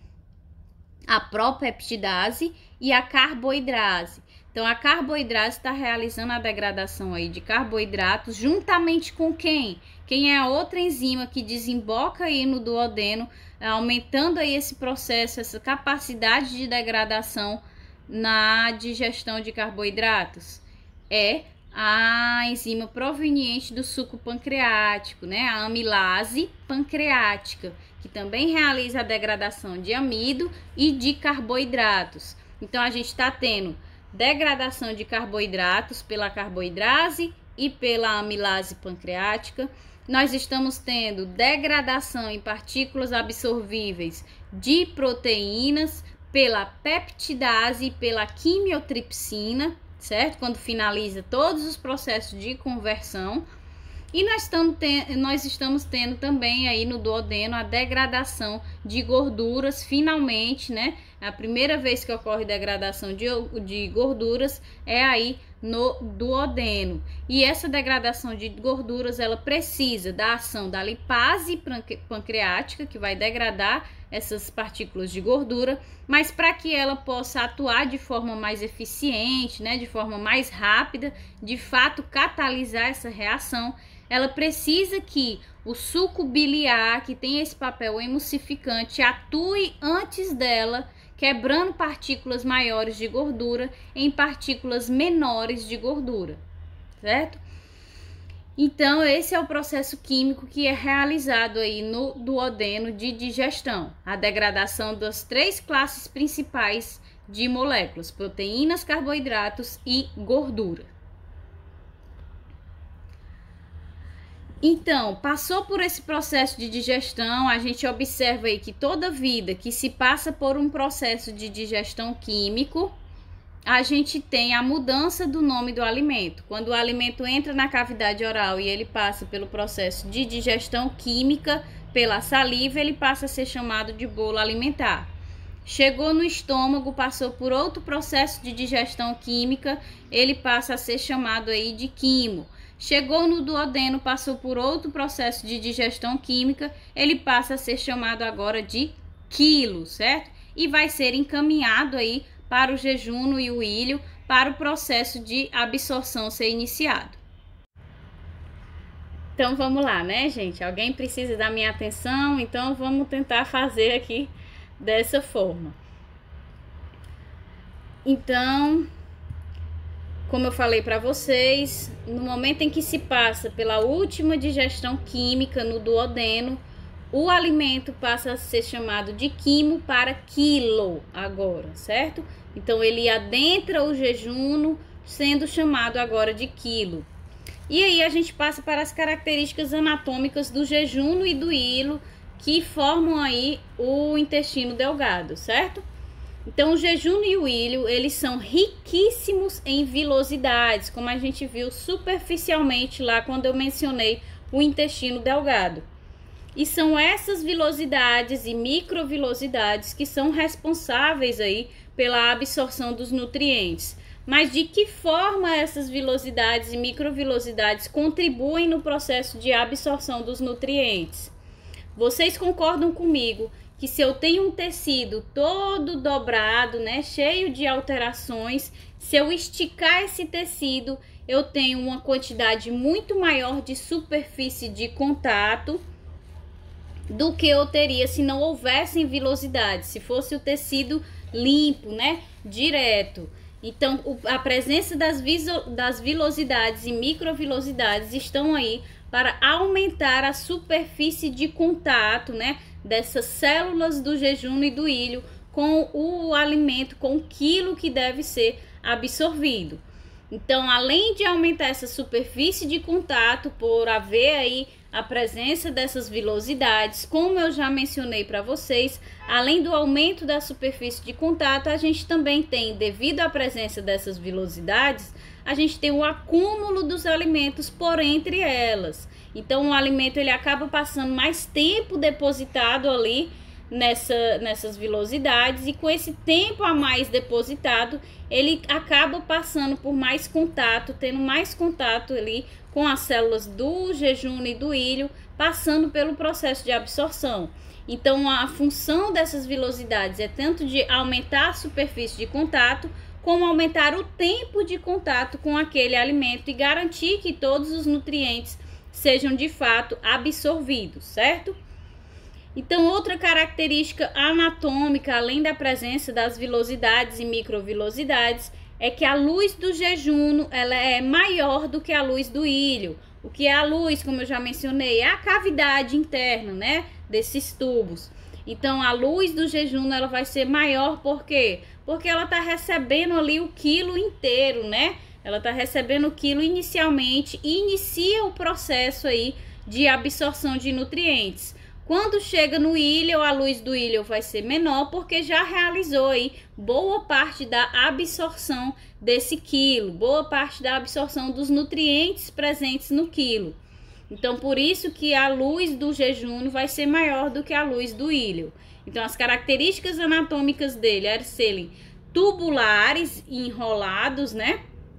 a propeptidase e a carboidrase. Então, a carboidrase está realizando a degradação aí de carboidratos juntamente com quem? Quem é a outra enzima que desemboca aí no duodeno, aumentando aí esse processo, essa capacidade de degradação na digestão de carboidratos? É a enzima proveniente do suco pancreático, né? A amilase pancreática, que também realiza a degradação de amido e de carboidratos. Então, a gente está tendo degradação de carboidratos pela carboidrase e pela amilase pancreática. Nós estamos tendo degradação em partículas absorvíveis de proteínas pela peptidase e pela quimiotripsina, certo? Quando finaliza todos os processos de conversão. E nós estamos, ten- nós estamos tendo também aí no duodeno a degradação de gorduras, finalmente, né? A primeira vez que ocorre degradação de, de gorduras é aí no duodeno. E essa degradação de gorduras, ela precisa da ação da lipase pancreática, que vai degradar essas partículas de gordura, mas para que ela possa atuar de forma mais eficiente, né, de forma mais rápida, de fato catalisar essa reação, ela precisa que o suco biliar, que tem esse papel emulsificante, atue antes dela, quebrando partículas maiores de gordura em partículas menores de gordura, certo? Então, esse é o processo químico que é realizado aí no duodeno de digestão, a degradação das três classes principais de moléculas, proteínas, carboidratos e gordura. Então, passou por esse processo de digestão, a gente observa aí que toda vida que se passa por um processo de digestão químico, a gente tem a mudança do nome do alimento. Quando o alimento entra na cavidade oral e ele passa pelo processo de digestão química, pela saliva, ele passa a ser chamado de bolo alimentar. Chegou no estômago, passou por outro processo de digestão química, ele passa a ser chamado aí de quimo. Chegou no duodeno, passou por outro processo de digestão química, ele passa a ser chamado agora de quilo, certo? E vai ser encaminhado aí para o jejum e o ilho, para o processo de absorção ser iniciado. Então vamos lá, né, gente? Alguém precisa da minha atenção, então vamos tentar fazer aqui dessa forma. Então, como eu falei para vocês, no momento em que se passa pela última digestão química no duodeno, o alimento passa a ser chamado de quimo para quilo agora, certo? Então, ele adentra o jejum, sendo chamado agora de quilo. E aí, a gente passa para as características anatômicas do jejum e do hilo, que formam aí o intestino delgado, certo? Então, o jejum e o ilho, eles são riquíssimos em vilosidades, como a gente viu superficialmente lá quando eu mencionei o intestino delgado. E são essas vilosidades e microvilosidades que são responsáveis aí pela absorção dos nutrientes. Mas de que forma essas vilosidades e microvilosidades contribuem no processo de absorção dos nutrientes? Vocês concordam comigo que se eu tenho um tecido todo dobrado, né, cheio de alterações, se eu esticar esse tecido, eu tenho uma quantidade muito maior de superfície de contato do que eu teria se não houvessem vilosidades, se fosse o tecido limpo, né, direto. Então, a presença das, das vilosidades e microvilosidades estão aí para aumentar a superfície de contato, né, dessas células do jejum e do ilho com o alimento, com o quilo que deve ser absorvido. Então, além de aumentar essa superfície de contato por haver aí a presença dessas vilosidades, como eu já mencionei para vocês, além do aumento da superfície de contato, a gente também tem, devido à presença dessas vilosidades, a gente tem o acúmulo dos alimentos por entre elas. Então o alimento ele acaba passando mais tempo depositado ali nessa, nessas vilosidades, e com esse tempo a mais depositado, ele acaba passando por mais contato, tendo mais contato ali com as células do jejum e do ilho, passando pelo processo de absorção. Então a função dessas vilosidades é tanto de aumentar a superfície de contato, como aumentar o tempo de contato com aquele alimento e garantir que todos os nutrientes sejam de fato absorvidos, certo? Então, outra característica anatômica, além da presença das vilosidades e microvilosidades, é que a luz do jejum ela é maior do que a luz do ilho. O que é a luz, como eu já mencionei, é a cavidade interna, né, desses tubos. Então, a luz do jejum ela vai ser maior, por quê? Porque ela está recebendo ali o quilo inteiro, né? Ela está recebendo o quilo inicialmente e inicia o processo aí de absorção de nutrientes. Quando chega no ilho, a luz do ilho vai ser menor, porque já realizou aí boa parte da absorção desse quilo, boa parte da absorção dos nutrientes presentes no quilo. Então, por isso que a luz do jejum vai ser maior do que a luz do ilho. Então, as características anatômicas dele é serem tubulares e enrolados, né?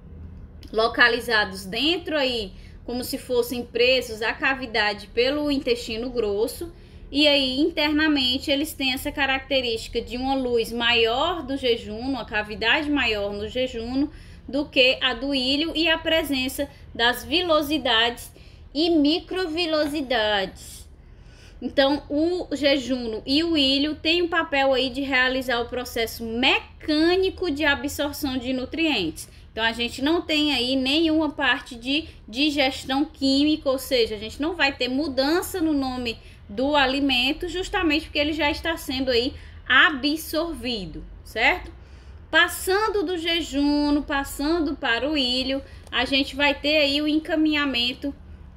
Localizados dentro aí, como se fossem presos à cavidade pelo intestino grosso, e aí internamente eles têm essa característica de uma luz maior do jejum, uma cavidade maior no jejum do que a do ilho, e a presença das vilosidades e microvilosidades. Então o jejum e o ilho têm um papel aí de realizar o processo mecânico de absorção de nutrientes. Então, a gente não tem aí nenhuma parte de digestão química, ou seja, a gente não vai ter mudança no nome do alimento, justamente porque ele já está sendo aí absorvido, certo? Passando do jejum, passando para o ilho, a gente vai ter aí o encaminhamento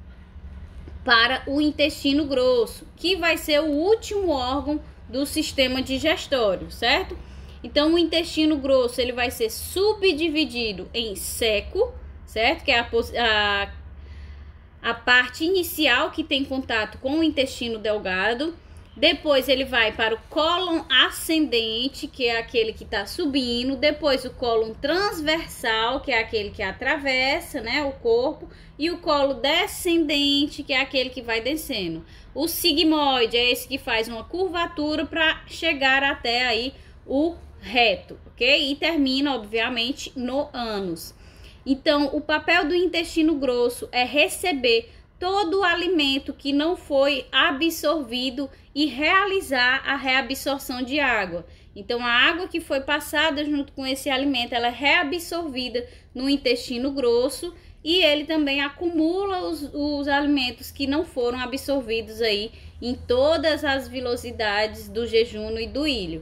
para o intestino grosso, que vai ser o último órgão do sistema digestório, certo? Então, o intestino grosso ele vai ser subdividido em seco, certo? Que é a, a, a parte inicial que tem contato com o intestino delgado. Depois ele vai para o cólon ascendente, que é aquele que está subindo. Depois o cólon transversal, que é aquele que atravessa, né, o corpo. E o colo descendente, que é aquele que vai descendo. O sigmoide é esse que faz uma curvatura para chegar até aí o reto, ok? E termina, obviamente, no ânus. Então, o papel do intestino grosso é receber todo o alimento que não foi absorvido e realizar a reabsorção de água. Então, a água que foi passada junto com esse alimento, ela é reabsorvida no intestino grosso, e ele também acumula os, os alimentos que não foram absorvidos aí em todas as vilosidades do jejum e do ilho.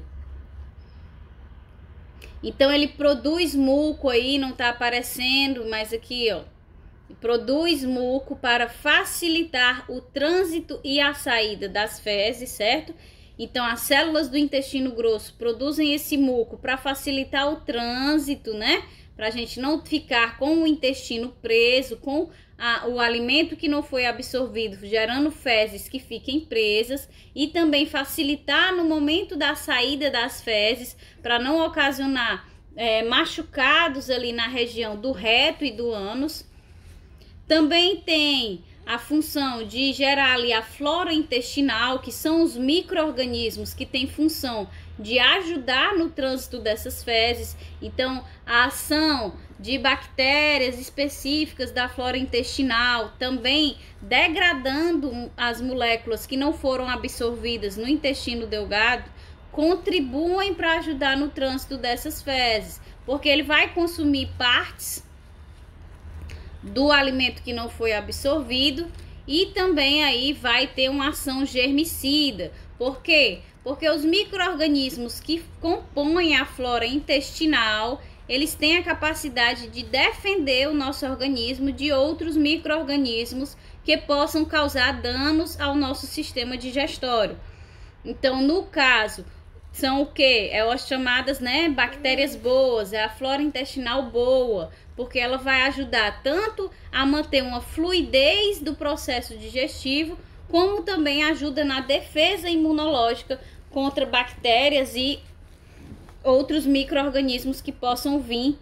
Então, ele produz muco aí, não tá aparecendo, mas aqui, ó, produz muco para facilitar o trânsito e a saída das fezes, certo? Então, as células do intestino grosso produzem esse muco para facilitar o trânsito, né? Para a gente não ficar com o intestino preso, com a, o alimento que não foi absorvido, gerando fezes que fiquem presas, e também facilitar no momento da saída das fezes, para não ocasionar é, machucados ali na região do reto e do ânus. Também tem a função de gerar ali a flora intestinal, que são os micro-organismos que têm função de ajudar no trânsito dessas fezes. Então, a ação de bactérias específicas da flora intestinal, também degradando as moléculas que não foram absorvidas no intestino delgado, contribuem para ajudar no trânsito dessas fezes, porque ele vai consumir partes do alimento que não foi absorvido, e também aí vai ter uma ação germicida. Por quê? Porque os micro-organismos que compõem a flora intestinal, eles têm a capacidade de defender o nosso organismo de outros micro-organismos que possam causar danos ao nosso sistema digestório. Então, no caso, são o que? É as chamadas, né, bactérias boas, é a flora intestinal boa, porque ela vai ajudar tanto a manter uma fluidez do processo digestivo, como também ajuda na defesa imunológica contra bactérias e outros micro-organismos que possam vir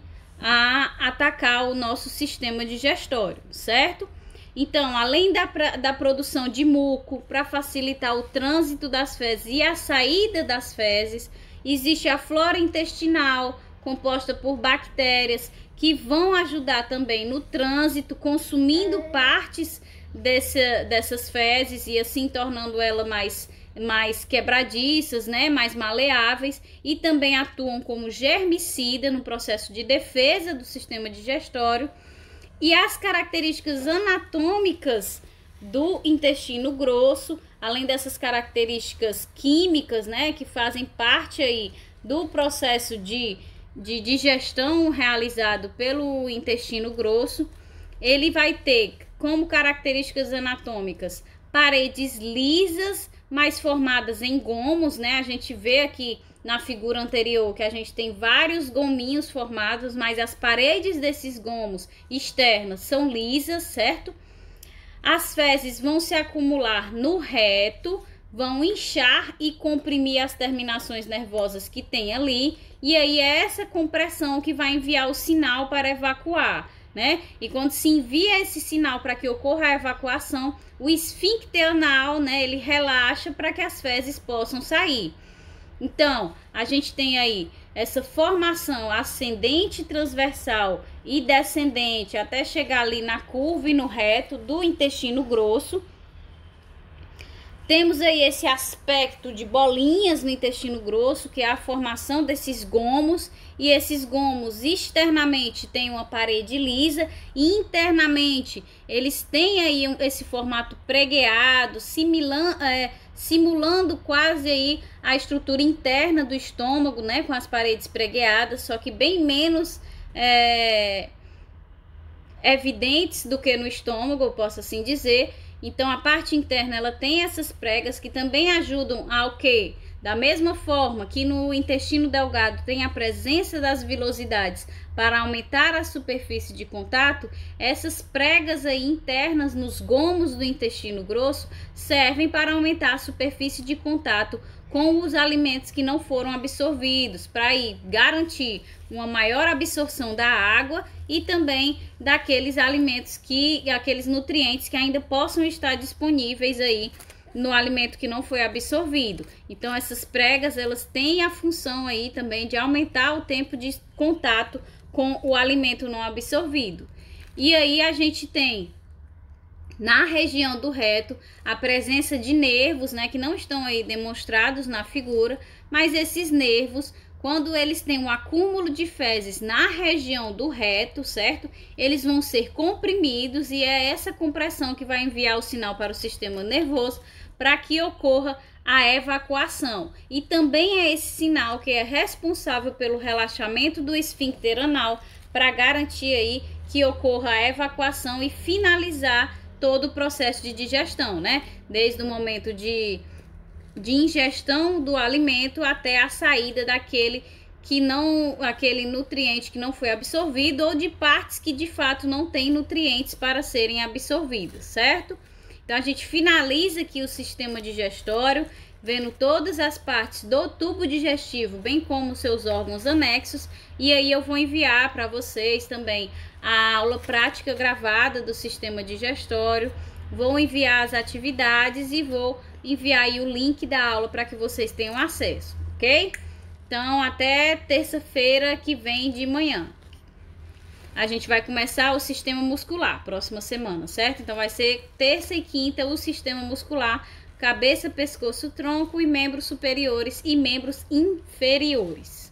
a atacar o nosso sistema digestório, certo? Então, além da, da produção de muco para facilitar o trânsito das fezes e a saída das fezes, existe a flora intestinal composta por bactérias que vão ajudar também no trânsito, consumindo partes desse, dessas fezes e assim tornando ela mais, mais quebradiças, né, mais maleáveis, e também atuam como germicida no processo de defesa do sistema digestório. E as características anatômicas do intestino grosso, além dessas características químicas, né, que fazem parte aí do processo de, de digestão realizado pelo intestino grosso, ele vai ter como características anatômicas paredes lisas, mas formadas em gomos, né? A gente vê aqui na figura anterior que a gente tem vários gominhos formados, mas as paredes desses gomos externas são lisas, certo? As fezes vão se acumular no reto, vão inchar e comprimir as terminações nervosas que tem ali, e aí é essa compressão que vai enviar o sinal para evacuar, né? E quando se envia esse sinal para que ocorra a evacuação, o esfíncter anal, né, ele relaxa para que as fezes possam sair. Então, a gente tem aí essa formação ascendente, transversal e descendente até chegar ali na curva e no reto do intestino grosso. Temos aí esse aspecto de bolinhas no intestino grosso, que é a formação desses gomos, e esses gomos externamente têm uma parede lisa e internamente eles têm aí um, esse formato pregueado, simulando, é, simulando quase aí a estrutura interna do estômago, né, com as paredes pregueadas, só que bem menos é, evidentes do que no estômago, eu posso assim dizer. Então, a parte interna, ela tem essas pregas que também ajudam ao quê? Da mesma forma que no intestino delgado tem a presença das vilosidades para aumentar a superfície de contato, essas pregas aí internas nos gomos do intestino grosso servem para aumentar a superfície de contato com os alimentos que não foram absorvidos, para aí garantir uma maior absorção da água e também daqueles alimentos que, aqueles nutrientes que ainda possam estar disponíveis aí no alimento que não foi absorvido. Então, essas pregas, elas têm a função aí também de aumentar o tempo de contato com o alimento não absorvido. E aí a gente tem na região do reto a presença de nervos, né, que não estão aí demonstrados na figura, mas esses nervos, quando eles têm um acúmulo de fezes na região do reto, certo? Eles vão ser comprimidos e é essa compressão que vai enviar o sinal para o sistema nervoso para que ocorra a evacuação. E também é esse sinal que é responsável pelo relaxamento do esfíncter anal para garantir aí que ocorra a evacuação e finalizar todo o processo de digestão, né? Desde o momento de, de ingestão do alimento até a saída daquele que não, aquele nutriente que não foi absorvido ou de partes que de fato não tem nutrientes para serem absorvidas, certo? Então a gente finaliza aqui o sistema digestório, vendo todas as partes do tubo digestivo, bem como seus órgãos anexos, e aí eu vou enviar para vocês também a aula prática gravada do sistema digestório, vou enviar as atividades e vou enviar aí o link da aula para que vocês tenham acesso, ok? Então, até terça-feira que vem de manhã. A gente vai começar o sistema muscular, próxima semana, certo? Então, vai ser terça e quinta o sistema muscular, cabeça, pescoço, tronco e membros superiores e membros inferiores.